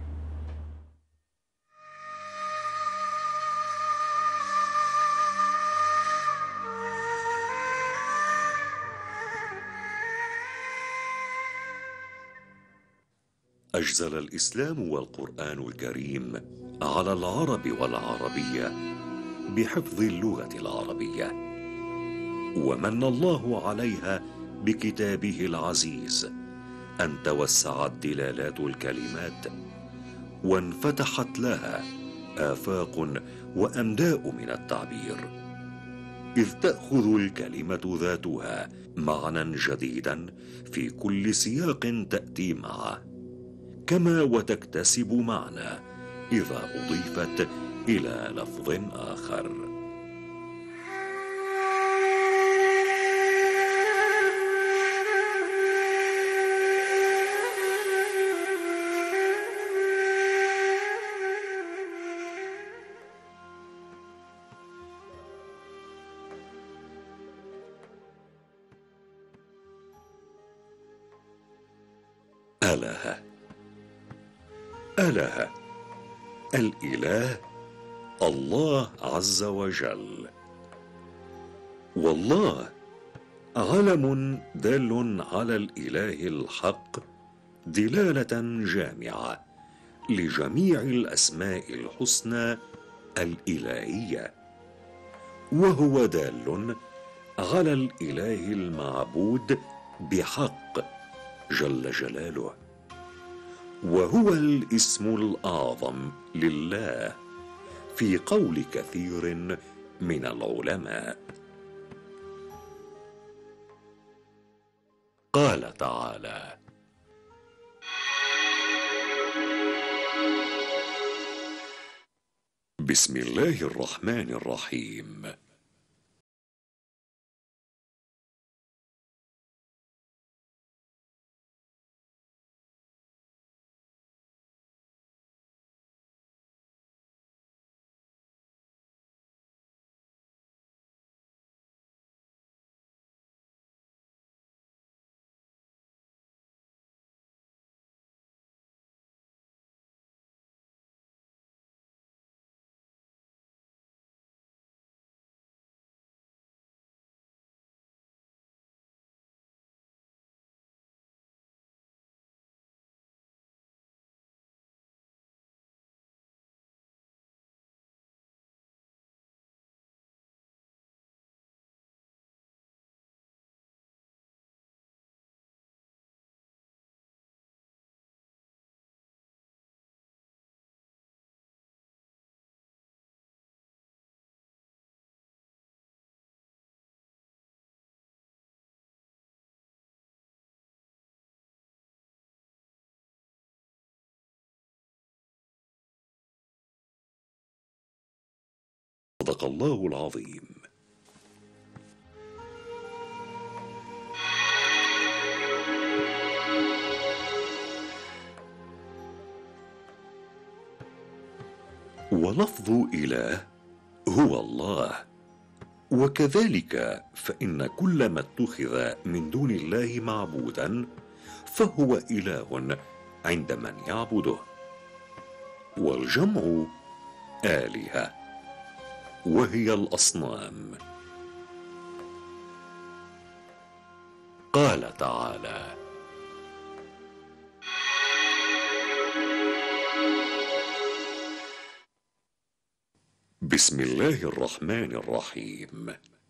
أجزل الإسلام والقرآن الكريم على العرب والعربية بحفظ اللغة العربية، ومن الله عليها بكتابه العزيز أن توسعت دلالات الكلمات وانفتحت لها آفاق وأمداء من التعبير، إذ تأخذ الكلمة ذاتها معنى جديدا في كل سياق تأتي معه، كما وتكتسب معنى إذا أضيفت إلى لفظ آخر. آلهة آلهة الإله الله عز وجل. والله علم دال على الإله الحق دلالة جامعة لجميع الأسماء الحسنى الإلهية، وهو دال على الإله المعبود بحق جل جلاله، وهو الاسم الأعظم لله في قول كثير من العلماء. قال تعالى: بسم الله الرحمن الرحيم. صدق الله العظيم. ولفظ إله هو الله، وكذلك فإن كل ما اتخذ من دون الله معبودا فهو إله عند من يعبده، والجمع آلهة وهي الأصنام. قال تعالى: بسم الله الرحمن الرحيم.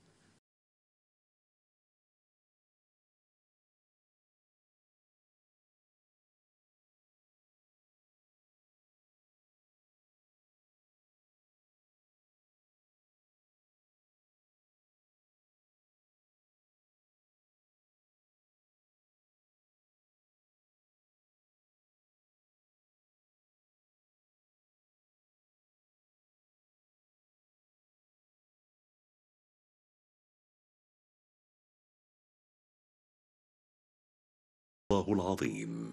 الله العظيم.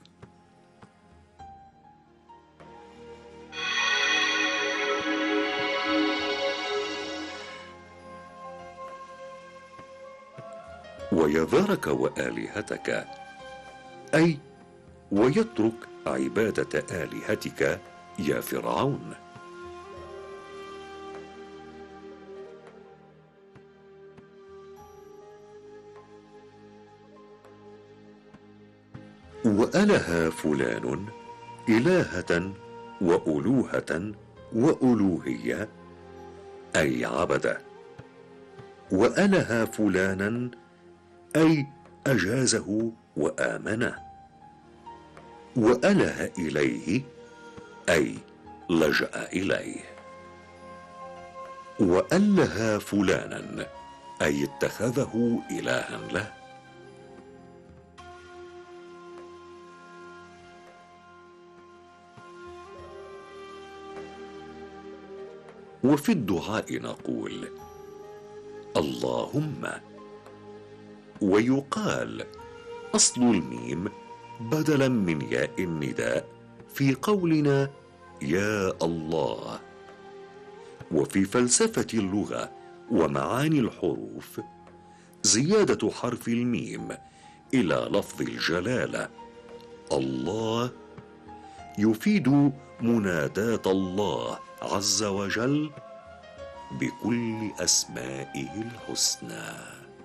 ويذرك وآلهتك، أي ويترك عبادة آلهتك يا فرعون. وأله فلان إلهة وألوهة وألوهية، أي عبده. وأله فلانا أي أجازه وآمنه. وأله إليه أي لجأ إليه. وأله فلانا أي اتخذه إلها له. وفي الدعاء نقول: اللهم. ويقال أصل الميم بدلا من ياء النداء في قولنا يا الله. وفي فلسفة اللغة ومعاني الحروف زيادة حرف الميم إلى لفظ الجلالة الله يفيد مناداة الله عز وجل بكل أسمائه الحسنى.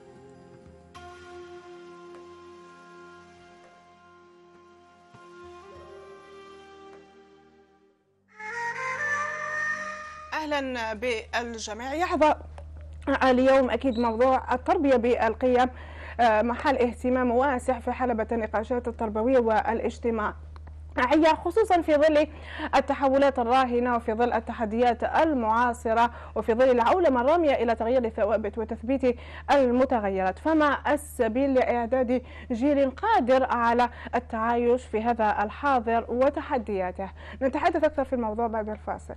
أهلا بالجميع. يحظى اليوم أكيد موضوع التربية بالقيم محل اهتمام واسع في حلبة النقاشات التربوية والاجتماعية، خصوصا في ظل التحولات الراهنة وفي ظل التحديات المعاصرة وفي ظل العولمة الرامية إلى تغيير الثوابت وتثبيت المتغيرات. فما السبيل لإعداد جيل قادر على التعايش في هذا الحاضر وتحدياته؟ نتحدث أكثر في الموضوع بعد الفاصل.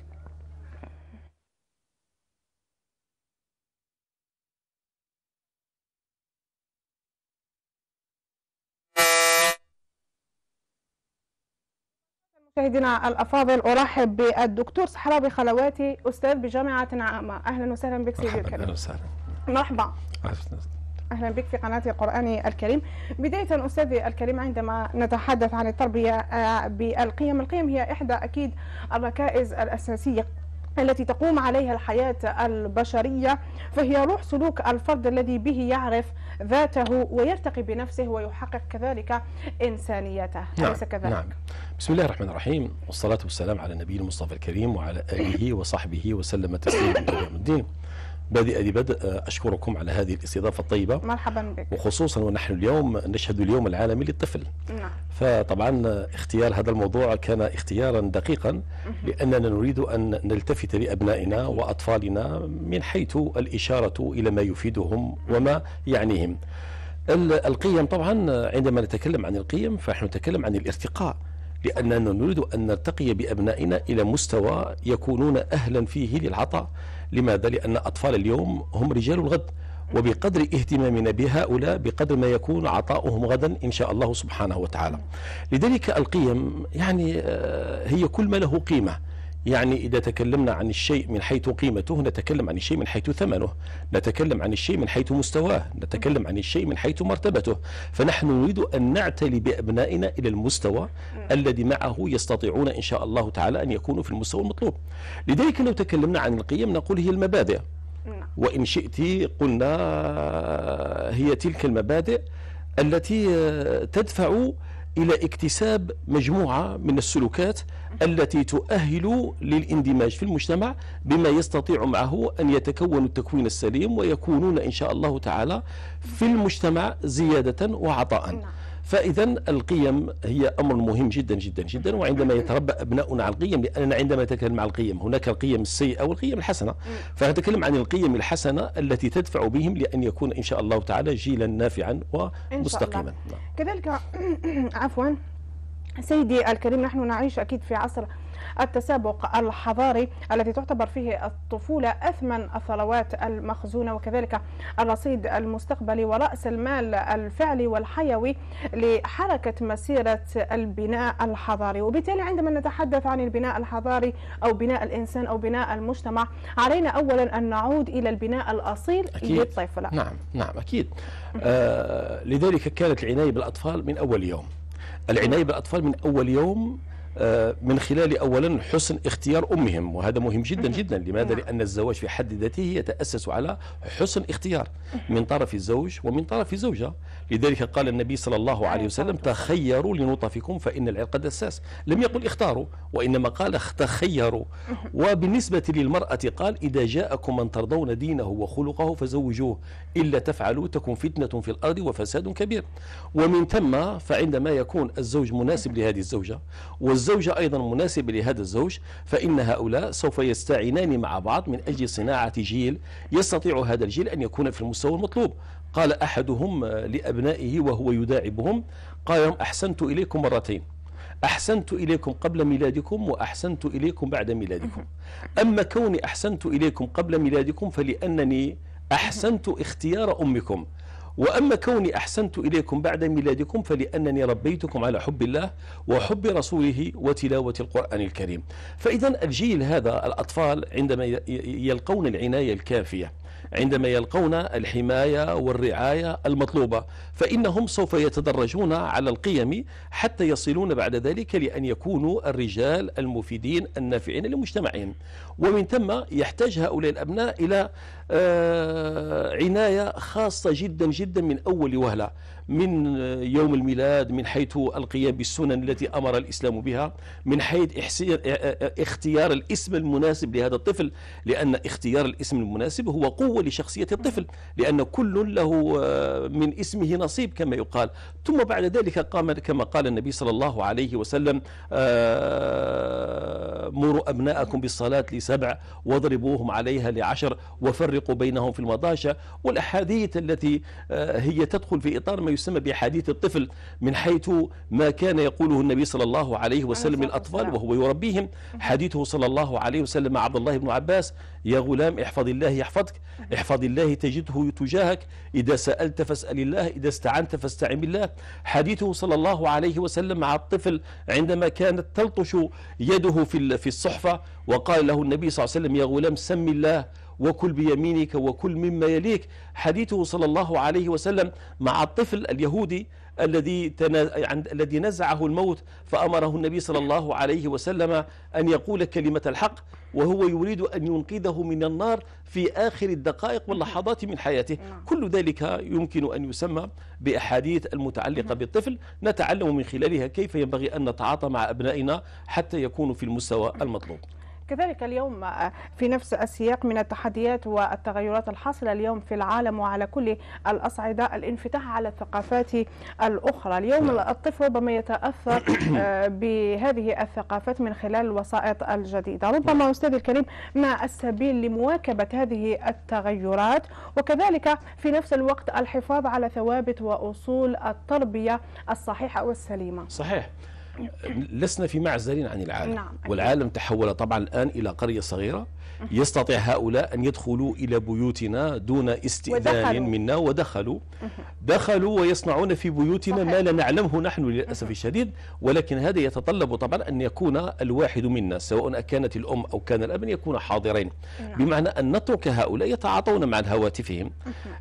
مشاهدينا الافاضل، ارحب بالدكتور صحراوي خلواتي، استاذ بجامعه عامه. اهلا وسهلا بك سيدي الكريم. اهلا وسهلا. مرحبا. اهلا بك في قناه القرآن الكريم. بدايه استاذي الكريم، عندما نتحدث عن التربيه بالقيم، القيم هي احدى اكيد الركائز الاساسيه التي تقوم عليها الحياة البشرية، فهي روح سلوك الفرد الذي به يعرف ذاته ويرتقي بنفسه ويحقق كذلك إنسانيته. نعم. أليس كذلك؟ نعم. بسم الله الرحمن الرحيم، والصلاة والسلام على النبي المصطفى الكريم وعلى آله وصحبه وسلم تسليما إلى يوم الدين. بادئ بدء أشكركم على هذه الاستضافة الطيبة. مرحبا بك. وخصوصا ونحن اليوم نشهد اليوم العالمي للطفل. نعم. فطبعا اختيار هذا الموضوع كان اختيارا دقيقا، لأننا نريد أن نلتفت بأبنائنا وأطفالنا من حيث الإشارة إلى ما يفيدهم وما يعنيهم. القيم طبعا، عندما نتكلم عن القيم فنحن نتكلم عن الارتقاء، لأننا نريد أن نرتقي بأبنائنا إلى مستوى يكونون أهلا فيه للعطاء. لماذا؟ لأن أطفال اليوم هم رجال الغد، وبقدر اهتمامنا بهؤلاء بقدر ما يكون عطاؤهم غدا إن شاء الله سبحانه وتعالى. لذلك القيم يعني هي كل ما له قيمة. يعني إذا تكلمنا عن الشيء من حيث قيمته نتكلم عن الشيء من حيث ثمنه، نتكلم عن الشيء من حيث مستواه، نتكلم عن الشيء من حيث مرتبته. فنحن نريد أن نعتلي بأبنائنا إلى المستوى الذي معه يستطيعون إن شاء الله تعالى أن يكونوا في المستوى المطلوب. لذلك لو تكلمنا عن القيم نقول هي المبادئ، وإن شئت قلنا هي تلك المبادئ التي تدفع إلى اكتساب مجموعة من السلوكات التي تؤهل للاندماج في المجتمع بما يستطيع معه أن يتكون التكوين السليم ويكونون إن شاء الله تعالى في المجتمع زيادة وعطاء. فإذا القيم هي أمر مهم جدا جدا جدا. وعندما يتربى أبناؤنا على القيم، لأننا عندما نتكلم عن القيم هناك القيم السيئة والقيم الحسنة، فنتكلم عن القيم الحسنة التي تدفع بهم لأن يكون إن شاء الله تعالى جيلا نافعا ومستقيما. كذلك عفوا سيدي الكريم، نحن نعيش أكيد في عصر التسابق الحضاري الذي تعتبر فيه الطفولة أثمن الثروات المخزونة، وكذلك الرصيد المستقبلي ورأس المال الفعلي والحيوي لحركة مسيرة البناء الحضاري. وبالتالي عندما نتحدث عن البناء الحضاري أو بناء الإنسان أو بناء المجتمع، علينا أولا أن نعود إلى البناء الأصيل للطفل. نعم نعم أكيد. آه لذلك كانت العناية بالأطفال من أول يوم. العناية بالأطفال من أول يوم من خلال أولا حسن اختيار أمهم، وهذا مهم جدا جدا. لماذا؟ لأن الزواج في حد ذاته يتأسس على حسن اختيار من طرف الزوج ومن طرف الزوجة. لذلك قال النبي صلى الله عليه وسلم: تخيروا لنطفكم فإن العرق دساس. لم يقل اختاروا، وإنما قال تخيروا. وبالنسبة للمرأة قال: إذا جاءكم من ترضون دينه وخلقه فزوجوه، إلا تفعلوا تكن فتنة في الأرض وفساد كبير. ومن ثم فعندما يكون الزوج مناسب لهذه الزوجة والزوجة أيضا مناسبة لهذا الزوج، فإن هؤلاء سوف يستعينان مع بعض من أجل صناعة جيل يستطيع هذا الجيل أن يكون في المستوى المطلوب. قال أحدهم لأبنائه وهو يداعبهم، قال لهم: أحسنت إليكم مرتين، أحسنت إليكم قبل ميلادكم وأحسنت إليكم بعد ميلادكم. أما كوني أحسنت إليكم قبل ميلادكم فلأنني أحسنت اختيار أمكم، وأما كوني أحسنت إليكم بعد ميلادكم فلأنني ربيتكم على حب الله وحب رسوله وتلاوة القرآن الكريم. فإذا الجيل هذا، الأطفال عندما يلقون العناية الكافية عندما يلقون الحماية والرعاية المطلوبة، فإنهم سوف يتدرجون على القيم حتى يصلون بعد ذلك لأن يكونوا الرجال المفيدين النافعين لمجتمعهم. ومن ثم يحتاج هؤلاء الأبناء إلى عناية خاصة جدا جدا من أول وهلة، من يوم الميلاد، من حيث القيام بالسنن التي أمر الإسلام بها، من حيث اختيار الاسم المناسب لهذا الطفل، لأن اختيار الاسم المناسب هو قوة لشخصية الطفل، لأن كل له من اسمه نصيب كما يقال. ثم بعد ذلك قام كما قال النبي صلى الله عليه وسلم: مروا أبناءكم بالصلاة لسبع واضربوهم عليها لعشر وفرقوا بينهم في المضاجع، والأحاديث التي هي تدخل في إطار ما يسمى بحديث الطفل، من حيث ما كان يقوله النبي صلى الله عليه وسلم للأطفال وهو يربيهم. حديثه صلى الله عليه وسلم مع عبد الله بن عباس: يا غلام احفظ الله يحفظك، احفظ الله تجده تجاهك، إذا سألت فاسأل الله، إذا استعنت فاستعن بالله. حديثه صلى الله عليه وسلم مع الطفل عندما كانت تلطش يده في في الصحفة، وقال له النبي صلى الله عليه وسلم: يا غلام سم الله وكل بيمينك وكل مما يليك. حديثه صلى الله عليه وسلم مع الطفل اليهودي الذي الذي نزعه الموت، فأمره النبي صلى الله عليه وسلم أن يقول كلمة الحق وهو يريد أن ينقذه من النار في آخر الدقائق واللحظات من حياته. كل ذلك يمكن أن يسمى بأحاديث المتعلقة بالطفل، نتعلم من خلالها كيف ينبغي أن نتعاطى مع أبنائنا حتى يكونوا في المستوى المطلوب. كذلك اليوم في نفس السياق من التحديات والتغيرات الحاصلة اليوم في العالم وعلى كل الأصعدة، الانفتاح على الثقافات الأخرى. اليوم الطفل ربما يتأثر بهذه الثقافات من خلال الوسائط الجديدة. ربما أستاذ الكريم ما السبيل لمواكبة هذه التغيرات، وكذلك في نفس الوقت الحفاظ على ثوابت وأصول التربية الصحيحة والسليمة؟ صحيح، لسنا في معزل عن العالم. نعم. والعالم تحول طبعا الآن إلى قرية صغيرة، يستطيع هؤلاء أن يدخلوا إلى بيوتنا دون استئذان ودخلوا. منا ودخلوا دخلوا ويصنعون في بيوتنا صحيح. ما لا نعلمه نحن للأسف الشديد، ولكن هذا يتطلب طبعا أن يكون الواحد منا سواء كانت الأم أو كان الأب يكون حاضرين. نعم. بمعنى أن نترك هؤلاء يتعاطون مع هواتفهم.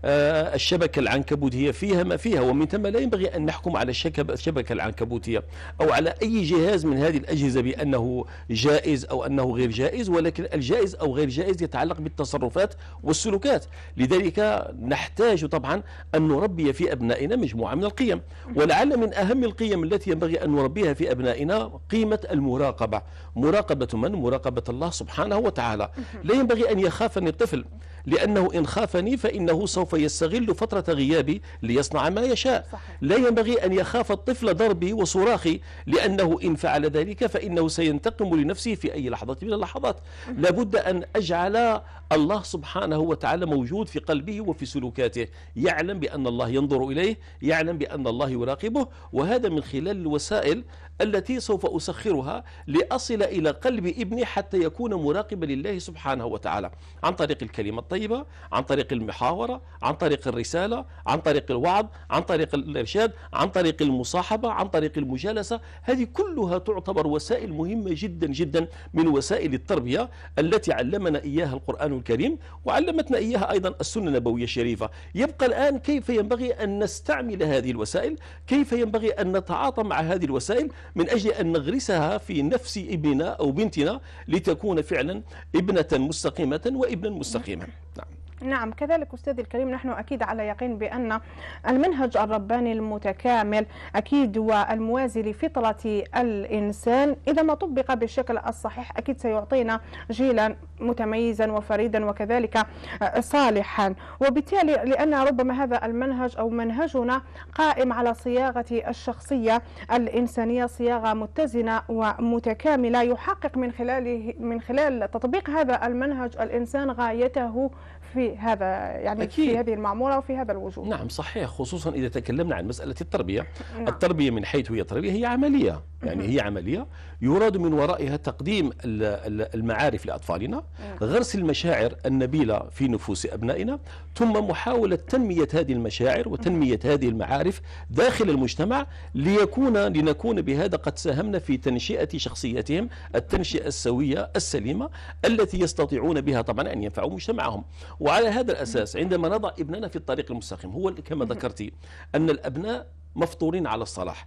آه الشبكة العنكبوتية فيها ما فيها، ومن ثم لا ينبغي أن نحكم على الشبكة العنكبوتية أو على أي جهاز من هذه الأجهزة بأنه جائز أو أنه غير جائز، ولكن الجائز أو غير جائز يتعلق بالتصرفات والسلوكات. لذلك نحتاج طبعا أن نربي في أبنائنا مجموعة من القيم، ولعل من أهم القيم التي ينبغي أن نربيها في أبنائنا قيمة المراقبة. مراقبة من؟ مراقبة الله سبحانه وتعالى. لا ينبغي أن يخافني الطفل، لأنه إن خافني فإنه سوف يستغل فترة غيابي ليصنع ما يشاء. صحيح. لا ينبغي أن يخاف الطفل ضربي وصراخي، لأنه إن فعل ذلك فإنه سينتقم لنفسه في أي لحظة من اللحظات. لابد أن أجعل الله سبحانه وتعالى موجود في قلبه وفي سلوكاته، يعلم بأن الله ينظر إليه، يعلم بأن الله يراقبه، وهذا من خلال الوسائل التي سوف أسخرها لأصل إلى قلب ابني حتى يكون مراقبا لله سبحانه وتعالى، عن طريق الكلمة الطيبة، عن طريق المحاورة، عن طريق الرسالة، عن طريق الوعظ، عن طريق الإرشاد، عن طريق المصاحبة، عن طريق المجالسة. هذه كلها تعتبر وسائل مهمة جدا جدا من وسائل التربية التي علمنا إياها القرآن الكريم، وعلمتنا إياها أيضا السنة النبوية الشريفة. يبقى الآن كيف ينبغي أن نستعمل هذه الوسائل، كيف ينبغي أن نتعاطى مع هذه الوسائل من أجل أن نغرسها في نفس ابننا أو بنتنا لتكون فعلا ابنة مستقيمة وابنا مستقيما. نعم. نعم، كذلك أستاذ الكريم نحن أكيد على يقين بأن المنهج الرباني المتكامل أكيد والموازي لفطرة الإنسان إذا ما طبق بالشكل الصحيح أكيد سيعطينا جيلا متميزا وفريدا وكذلك صالحا. وبالتالي لأن ربما هذا المنهج أو منهجنا قائم على صياغة الشخصية الإنسانية صياغة متزنة ومتكاملة، يحقق من خلاله من خلال تطبيق هذا المنهج الإنسان غايته في هذا يعني أكيد. في هذه المعمورة وفي هذا الوجود. نعم صحيح، خصوصا إذا تكلمنا عن مسألة التربية. نعم. التربية من حيث هي تربية هي عملية. يعني هي عملية يراد من ورائها تقديم المعارف لأطفالنا، غرس المشاعر النبيلة في نفوس أبنائنا، ثم محاولة تنمية هذه المشاعر وتنمية هذه المعارف داخل المجتمع، ليكون لنكون بهذا قد ساهمنا في تنشئة شخصياتهم التنشئة السوية السليمة التي يستطيعون بها طبعا أن ينفعوا مجتمعهم. وعلى هذا الأساس عندما نضع ابننا في الطريق المستقيم، هو كما ذكرتي أن الأبناء مفطورين على الصلاح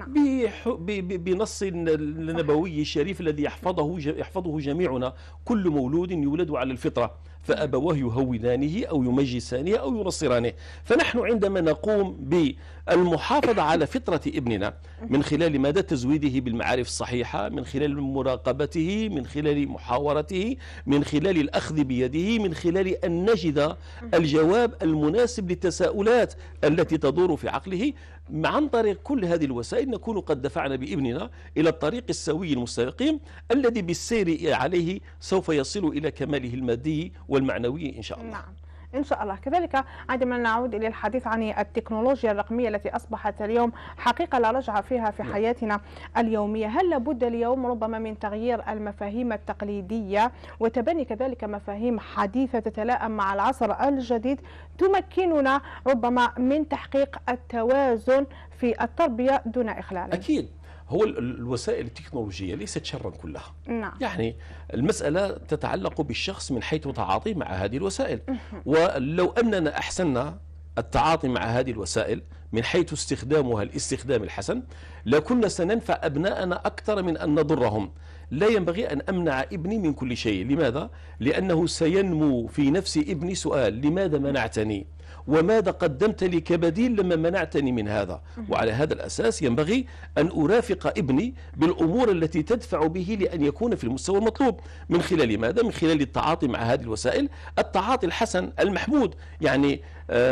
بنص النبوي الشريف الذي يحفظه يحفظه جميعنا: كل مولود يولد على الفطرة فأبواه يهودانه أو يمجسانه أو ينصرانه. فنحن عندما نقوم بالمحافظة على فطرة ابننا من خلال مدى تزويده بالمعارف الصحيحة، من خلال مراقبته، من خلال محاورته، من خلال الأخذ بيده، من خلال أن نجد الجواب المناسب للتساؤلات التي تدور في عقله، عن طريق كل هذه الوسائل نكون قد دفعنا بابننا إلى الطريق السوي المستقيم الذي بالسير عليه سوف يصل إلى كماله المادي والمعنوي إن شاء الله. نعم إن شاء الله. كذلك عندما نعود إلى الحديث عن التكنولوجيا الرقمية التي أصبحت اليوم حقيقة لا رجعة فيها في حياتنا اليومية، هل لابد اليوم ربما من تغيير المفاهيم التقليدية وتبني كذلك مفاهيم حديثة تتلائم مع العصر الجديد تمكننا ربما من تحقيق التوازن في التربية دون إخلال؟ أكيد. هو الوسائل التكنولوجية ليست شرا كلها. نعم. يعني المسألة تتعلق بالشخص من حيث تعاطي مع هذه الوسائل، ولو أننا أحسننا التعاطي مع هذه الوسائل من حيث استخدامها الاستخدام الحسن لكنا سننفع أبناءنا أكثر من أن نضرهم. لا ينبغي أن أمنع ابني من كل شيء. لماذا؟ لأنه سينمو في نفس ابني سؤال: لماذا منعتني؟ وماذا قدمت لي كبديل لما منعتني من هذا؟ وعلى هذا الأساس ينبغي أن أرافق ابني بالأمور التي تدفع به لأن يكون في المستوى المطلوب. من خلال ماذا؟ من خلال التعاطي مع هذه الوسائل، التعاطي الحسن المحمود. يعني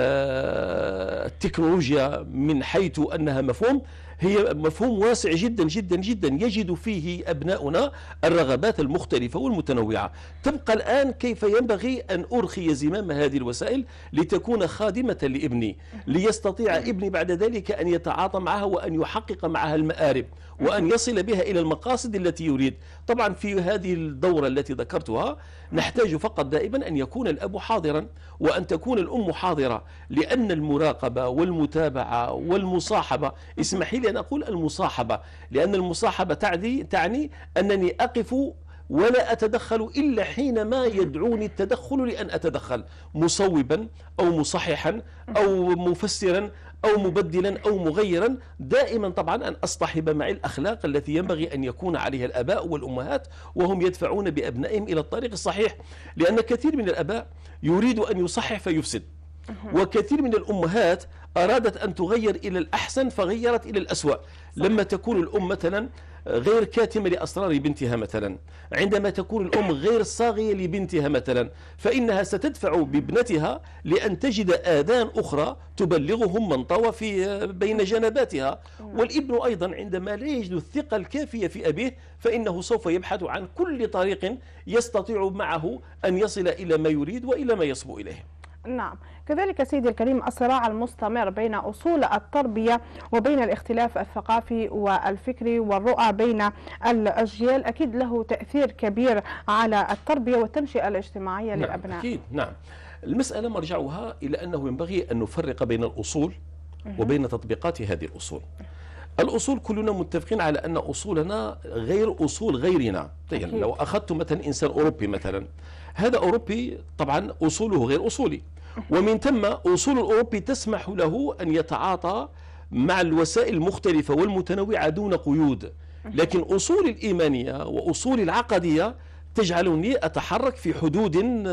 آه التكنولوجيا من حيث أنها مفهوم هي مفهوم واسع جدا جدا جدا، يجد فيه أبناؤنا الرغبات المختلفة والمتنوعة. تبقى الآن كيف ينبغي أن أرخي زمام هذه الوسائل لتكون خادمة لابني، ليستطيع ابني بعد ذلك أن يتعاطى معها وأن يحقق معها المآرب وأن يصل بها إلى المقاصد التي يريد. طبعا في هذه الدورة التي ذكرتها نحتاج فقط دائما أن يكون الأب حاضرا وأن تكون الأم حاضرة، لأن المراقبة والمتابعة والمصاحبة، اسمحي لي أن أقول المصاحبة، لأن المصاحبة تعني تعني أنني أقف ولا أتدخل إلا حينما يدعوني التدخل لأن أتدخل، مصوبا أو مصححا أو مفسرا أو مبدلا أو مغيرا، دائما طبعا أن أصطحب معي الأخلاق التي ينبغي أن يكون عليها الآباء والأمهات وهم يدفعون بأبنائهم إلى الطريق الصحيح. لأن كثير من الآباء يريد أن يصحح فيفسد، وكثير من الأمهات أرادت أن تغير إلى الأحسن فغيرت إلى الأسوأ. لما تكون الأم مثلا غير كاتمة لأسرار بنتها مثلا، عندما تكون الأم غير صاغية لبنتها مثلا، فإنها ستدفع بابنتها لأن تجد آذان أخرى تبلغهم من طوى في بين جنباتها. والابن أيضا عندما لا يجد الثقة الكافية في أبيه فإنه سوف يبحث عن كل طريق يستطيع معه أن يصل إلى ما يريد وإلى ما يصبو إليه. نعم. كذلك سيدي الكريم الصراع المستمر بين أصول التربية وبين الاختلاف الثقافي والفكري والرؤى بين الأجيال أكيد له تأثير كبير على التربية والتنشئة الاجتماعية نعم للأبناء. أكيد. نعم. المسألة مرجعها إلى أنه ينبغي أن نفرق بين الأصول وبين تطبيقات هذه الأصول. الأصول كلنا متفقين على أن أصولنا غير أصول غيرنا. يعني لو أخذت مثلا إنسان أوروبي مثلا، هذا أوروبي طبعا أصوله غير أصولي، ومن ثم أصول الأوروبي تسمح له أن يتعاطى مع الوسائل المختلفة والمتنوعة دون قيود. لكن أصول الإيمانية وأصول العقدية تجعلني أتحرك في حدود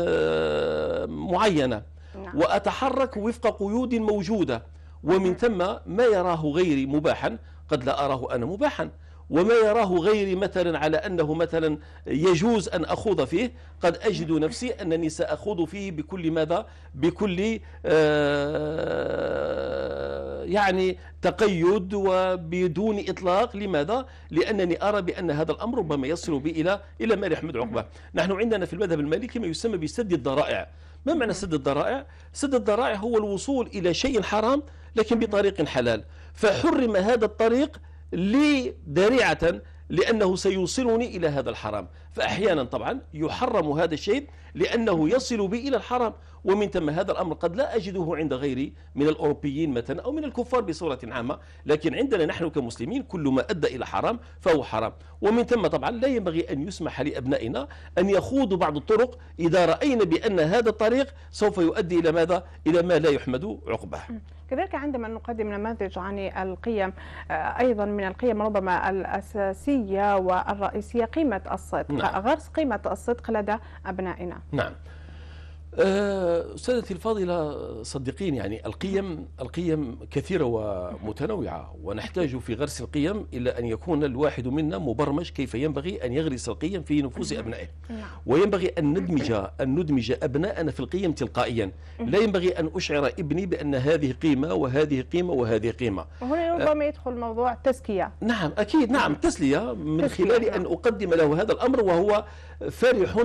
معينة وأتحرك وفق قيود موجودة، ومن ثم ما يراه غيري مباحا قد لا أراه أنا مباحا، وما يراه غيري مثلا على أنه مثلا يجوز أن أخوض فيه قد أجد نفسي أنني سأخوض فيه بكل ماذا؟ بكل آه يعني تقيد وبدون إطلاق. لماذا؟ لأنني أرى بأن هذا الأمر ربما يصل بي إلى إلى ما يحمد عقبه. نحن عندنا في المذهب المالكي ما يسمى بسد الذرائع. ما معنى سد الذرائع؟ سد الذرائع هو الوصول إلى شيء حرام لكن بطريق حلال، فحرم هذا الطريق لي ذريعة لأنه سيوصلني إلى هذا الحرام. فأحيانا طبعا يحرم هذا الشيء لأنه يصل بي إلى الحرام، ومن ثم هذا الأمر قد لا أجده عند غيري من الأوروبيين مثلا أو من الكفار بصورة عامة، لكن عندنا نحن كمسلمين كل ما أدى إلى حرام فهو حرام. ومن ثم طبعا لا ينبغي أن يسمح لأبنائنا أن يخوضوا بعض الطرق إذا رأينا بأن هذا الطريق سوف يؤدي إلى ماذا؟ إلى ما لا يحمد عقبه. كذلك عندما نقدم نماذج عن القيم، أيضا من القيم ربما الأساسية والرئيسية قيمة الصدق. نعم. غرس قيمة الصدق لدى أبنائنا. نعم. أستاذتي الفاضلة صدقين، يعني القيم القيم كثيرة ومتنوعة، ونحتاج في غرس القيم إلى أن يكون الواحد منا مبرمج كيف ينبغي أن يغرس القيم في نفوس أبنائه. وينبغي أن ندمج أن ندمج أبناءنا في القيم تلقائيا. لا ينبغي أن أشعر ابني بأن هذه قيمة وهذه قيمة وهذه قيمة. وهنا ربما يدخل موضوع التزكية. نعم أكيد، نعم تسلية من خلال أن أقدم له هذا الأمر وهو فرح،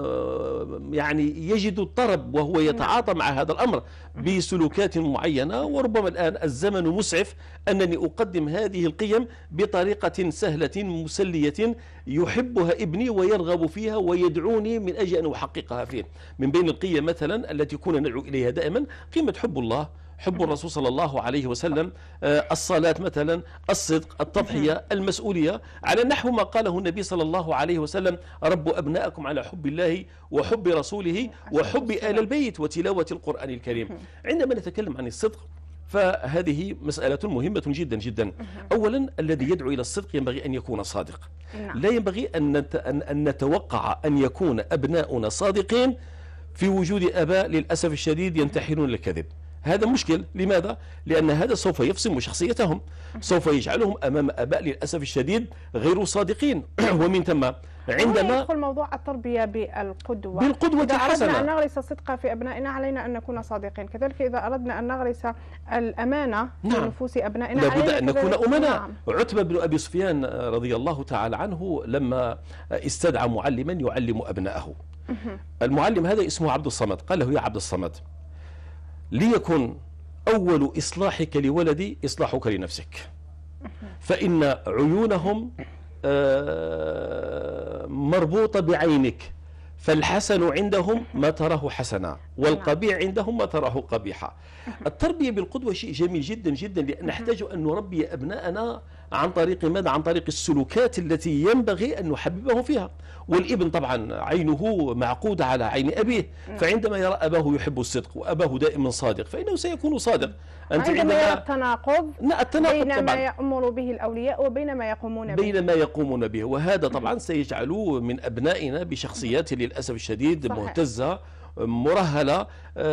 يعني يجد الطرب وهو يتعاطى مع هذا الأمر بسلوكات معينة. وربما الآن الزمن مسعف أنني أقدم هذه القيم بطريقة سهلة مسلية يحبها ابني ويرغب فيها ويدعوني من أجل أن أحققها فيه. من بين القيم مثلا التي كنا ندعو إليها دائما قيمة حب الله، حب الرسول صلى الله عليه وسلم، الصلاة مثلا، الصدق، التضحية، المسؤولية، على نحو ما قاله النبي صلى الله عليه وسلم: ربوا أبناءكم على حب الله وحب رسوله وحب آل البيت وتلاوة القرآن الكريم. عندما نتكلم عن الصدق فهذه مسألة مهمة جدا جدا. أولا الذي يدعو إلى الصدق ينبغي أن يكون صادق. لا ينبغي أن نتوقع أن يكون أبناؤنا صادقين في وجود آباء للأسف الشديد ينتحلون الكذب. هذا مشكل. لماذا؟ لأن هذا سوف يفصم شخصيتهم، سوف يجعلهم أمام آباء للأسف الشديد غير صادقين. ومن ثم عندما يدخل موضوع التربية بالقدوة بالقدوة إذا الحسنة. أردنا أن نغرس الصدق في أبنائنا علينا أن نكون صادقين. كذلك إذا أردنا أن نغرس الأمانة في نعم. نفوس أبنائنا لابد أن نكون أمناء. نعم. عتبة بن أبي سفيان رضي الله تعالى عنه لما استدعى معلما يعلم أبنائه، المعلم هذا اسمه عبد الصمد، قال له: يا عبد الصمد، ليكن أول إصلاحك لولدي إصلاحك لنفسك، فإن عيونهم مربوطة بعينك، فالحسن عندهم ما تراه حسنا والقبيح عندهم ما تراه قبيحا. التربية بالقدوة شيء جميل جدا جدا، لأن نحتاج أن نربي أبناءنا عن طريق ماذا؟ عن طريق السلوكات التي ينبغي أن نحببه فيها. والابن طبعا عينه معقودة على عين أبيه، فعندما يرى أباه يحب الصدق وأباه دائما صادق فإنه سيكون صادق. أنت عندما يرى التناقض بين ما يأمر به الأولياء وبين ما يقومون به بين ما يقومون به، وهذا طبعا سيجعل من أبنائنا بشخصيات للأسف الشديد صحيح. مهتزة مرهلة،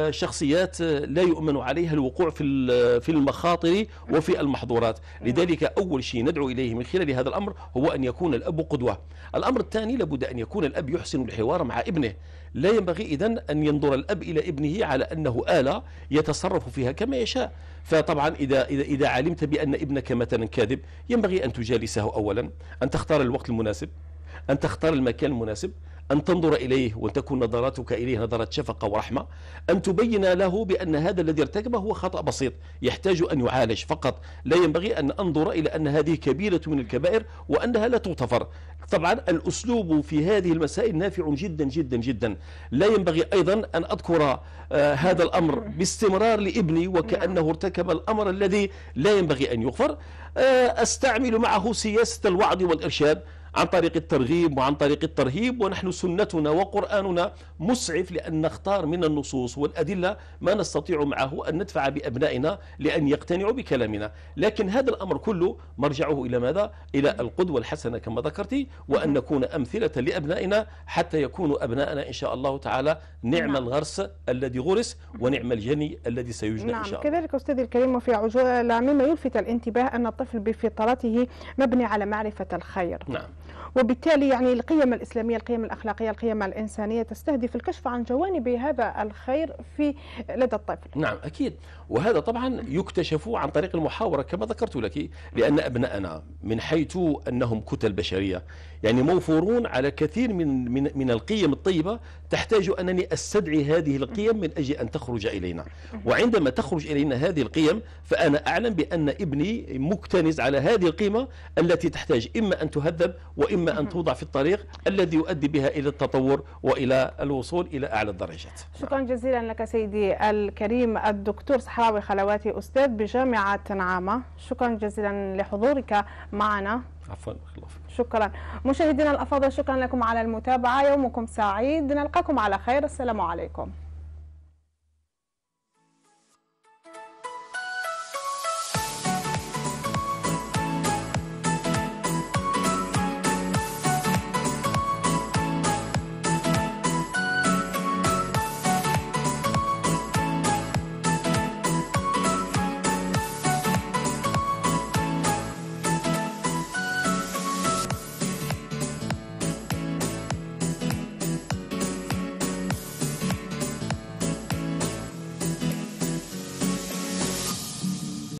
شخصيات لا يؤمن عليها الوقوع في في المخاطر وفي المحظورات. لذلك أول شيء ندعو إليه من خلال هذا الأمر هو أن يكون الأب قدوة. الأمر الثاني لابد أن يكون الأب يحسن الحوار مع ابنه. لا ينبغي إذن أن ينظر الأب إلى ابنه على أنه آلة يتصرف فيها كما يشاء. فطبعا إذا إذا إذا علمت بأن ابنك مثلا كاذب ينبغي أن تجالسه أولا، أن تختار الوقت المناسب، أن تختار المكان المناسب، أن تنظر إليه وتكون نظراتك إليه نظرة شفقة ورحمة، أن تبين له بأن هذا الذي ارتكبه هو خطأ بسيط يحتاج أن يعالج فقط. لا ينبغي أن أنظر إلى أن هذه كبيرة من الكبائر وأنها لا تغتفر. طبعا الأسلوب في هذه المسائل نافع جدا جدا جدا. لا ينبغي أيضا أن أذكر آه هذا الأمر باستمرار لابني وكأنه ارتكب الأمر الذي لا ينبغي أن يغفر. آه أستعمل معه سياسة الوعظ والإرشاد عن طريق الترغيب وعن طريق الترهيب، ونحن سنتنا وقرآننا مسعف لأن نختار من النصوص والأدلة ما نستطيع معه أن ندفع بأبنائنا لأن يقتنعوا بكلامنا. لكن هذا الأمر كله مرجعه إلى ماذا؟ إلى القدوة الحسنة كما ذكرتي، وأن نكون أمثلة لأبنائنا حتى يكونوا أبنائنا إن شاء الله تعالى نعم الغرس الذي غرس ونعم الجني الذي سيجنى إن شاء الله. كذلك أستاذي الكريم، وفي عجالة مما يلفت الانتباه أن الطفل بفطرته مبني على معرفة الخير. نعم. وبالتالي يعني القيم الإسلامية، القيم الأخلاقية، القيم الإنسانية تستهدف الكشف عن جوانب هذا الخير في لدى الطفل. نعم أكيد، وهذا طبعا يكتشف عن طريق المحاورة كما ذكرت لك، لأن أبناءنا من حيث أنهم كتل بشرية يعني موفورون على كثير من من من القيم الطيبة، تحتاج أنني أستدعي هذه القيم من أجل أن تخرج إلينا، وعندما تخرج إلينا هذه القيم فأنا أعلم بأن ابني مكتنز على هذه القيمة التي تحتاج إما أن تهذب وإما أن توضع في الطريق الذي يؤدي بها إلى التطور وإلى الوصول إلى أعلى الدرجات. شكرا جزيلا لك سيدي الكريم الدكتور صحراوي خلواتي، أستاذ بجامعة نعامة، شكرا جزيلا لحضورك معنا. عفوا. شكرا. مشاهدينا الأفاضل، شكرا لكم على المتابعة، يومكم سعيد، نلقاكم على خير، السلام عليكم.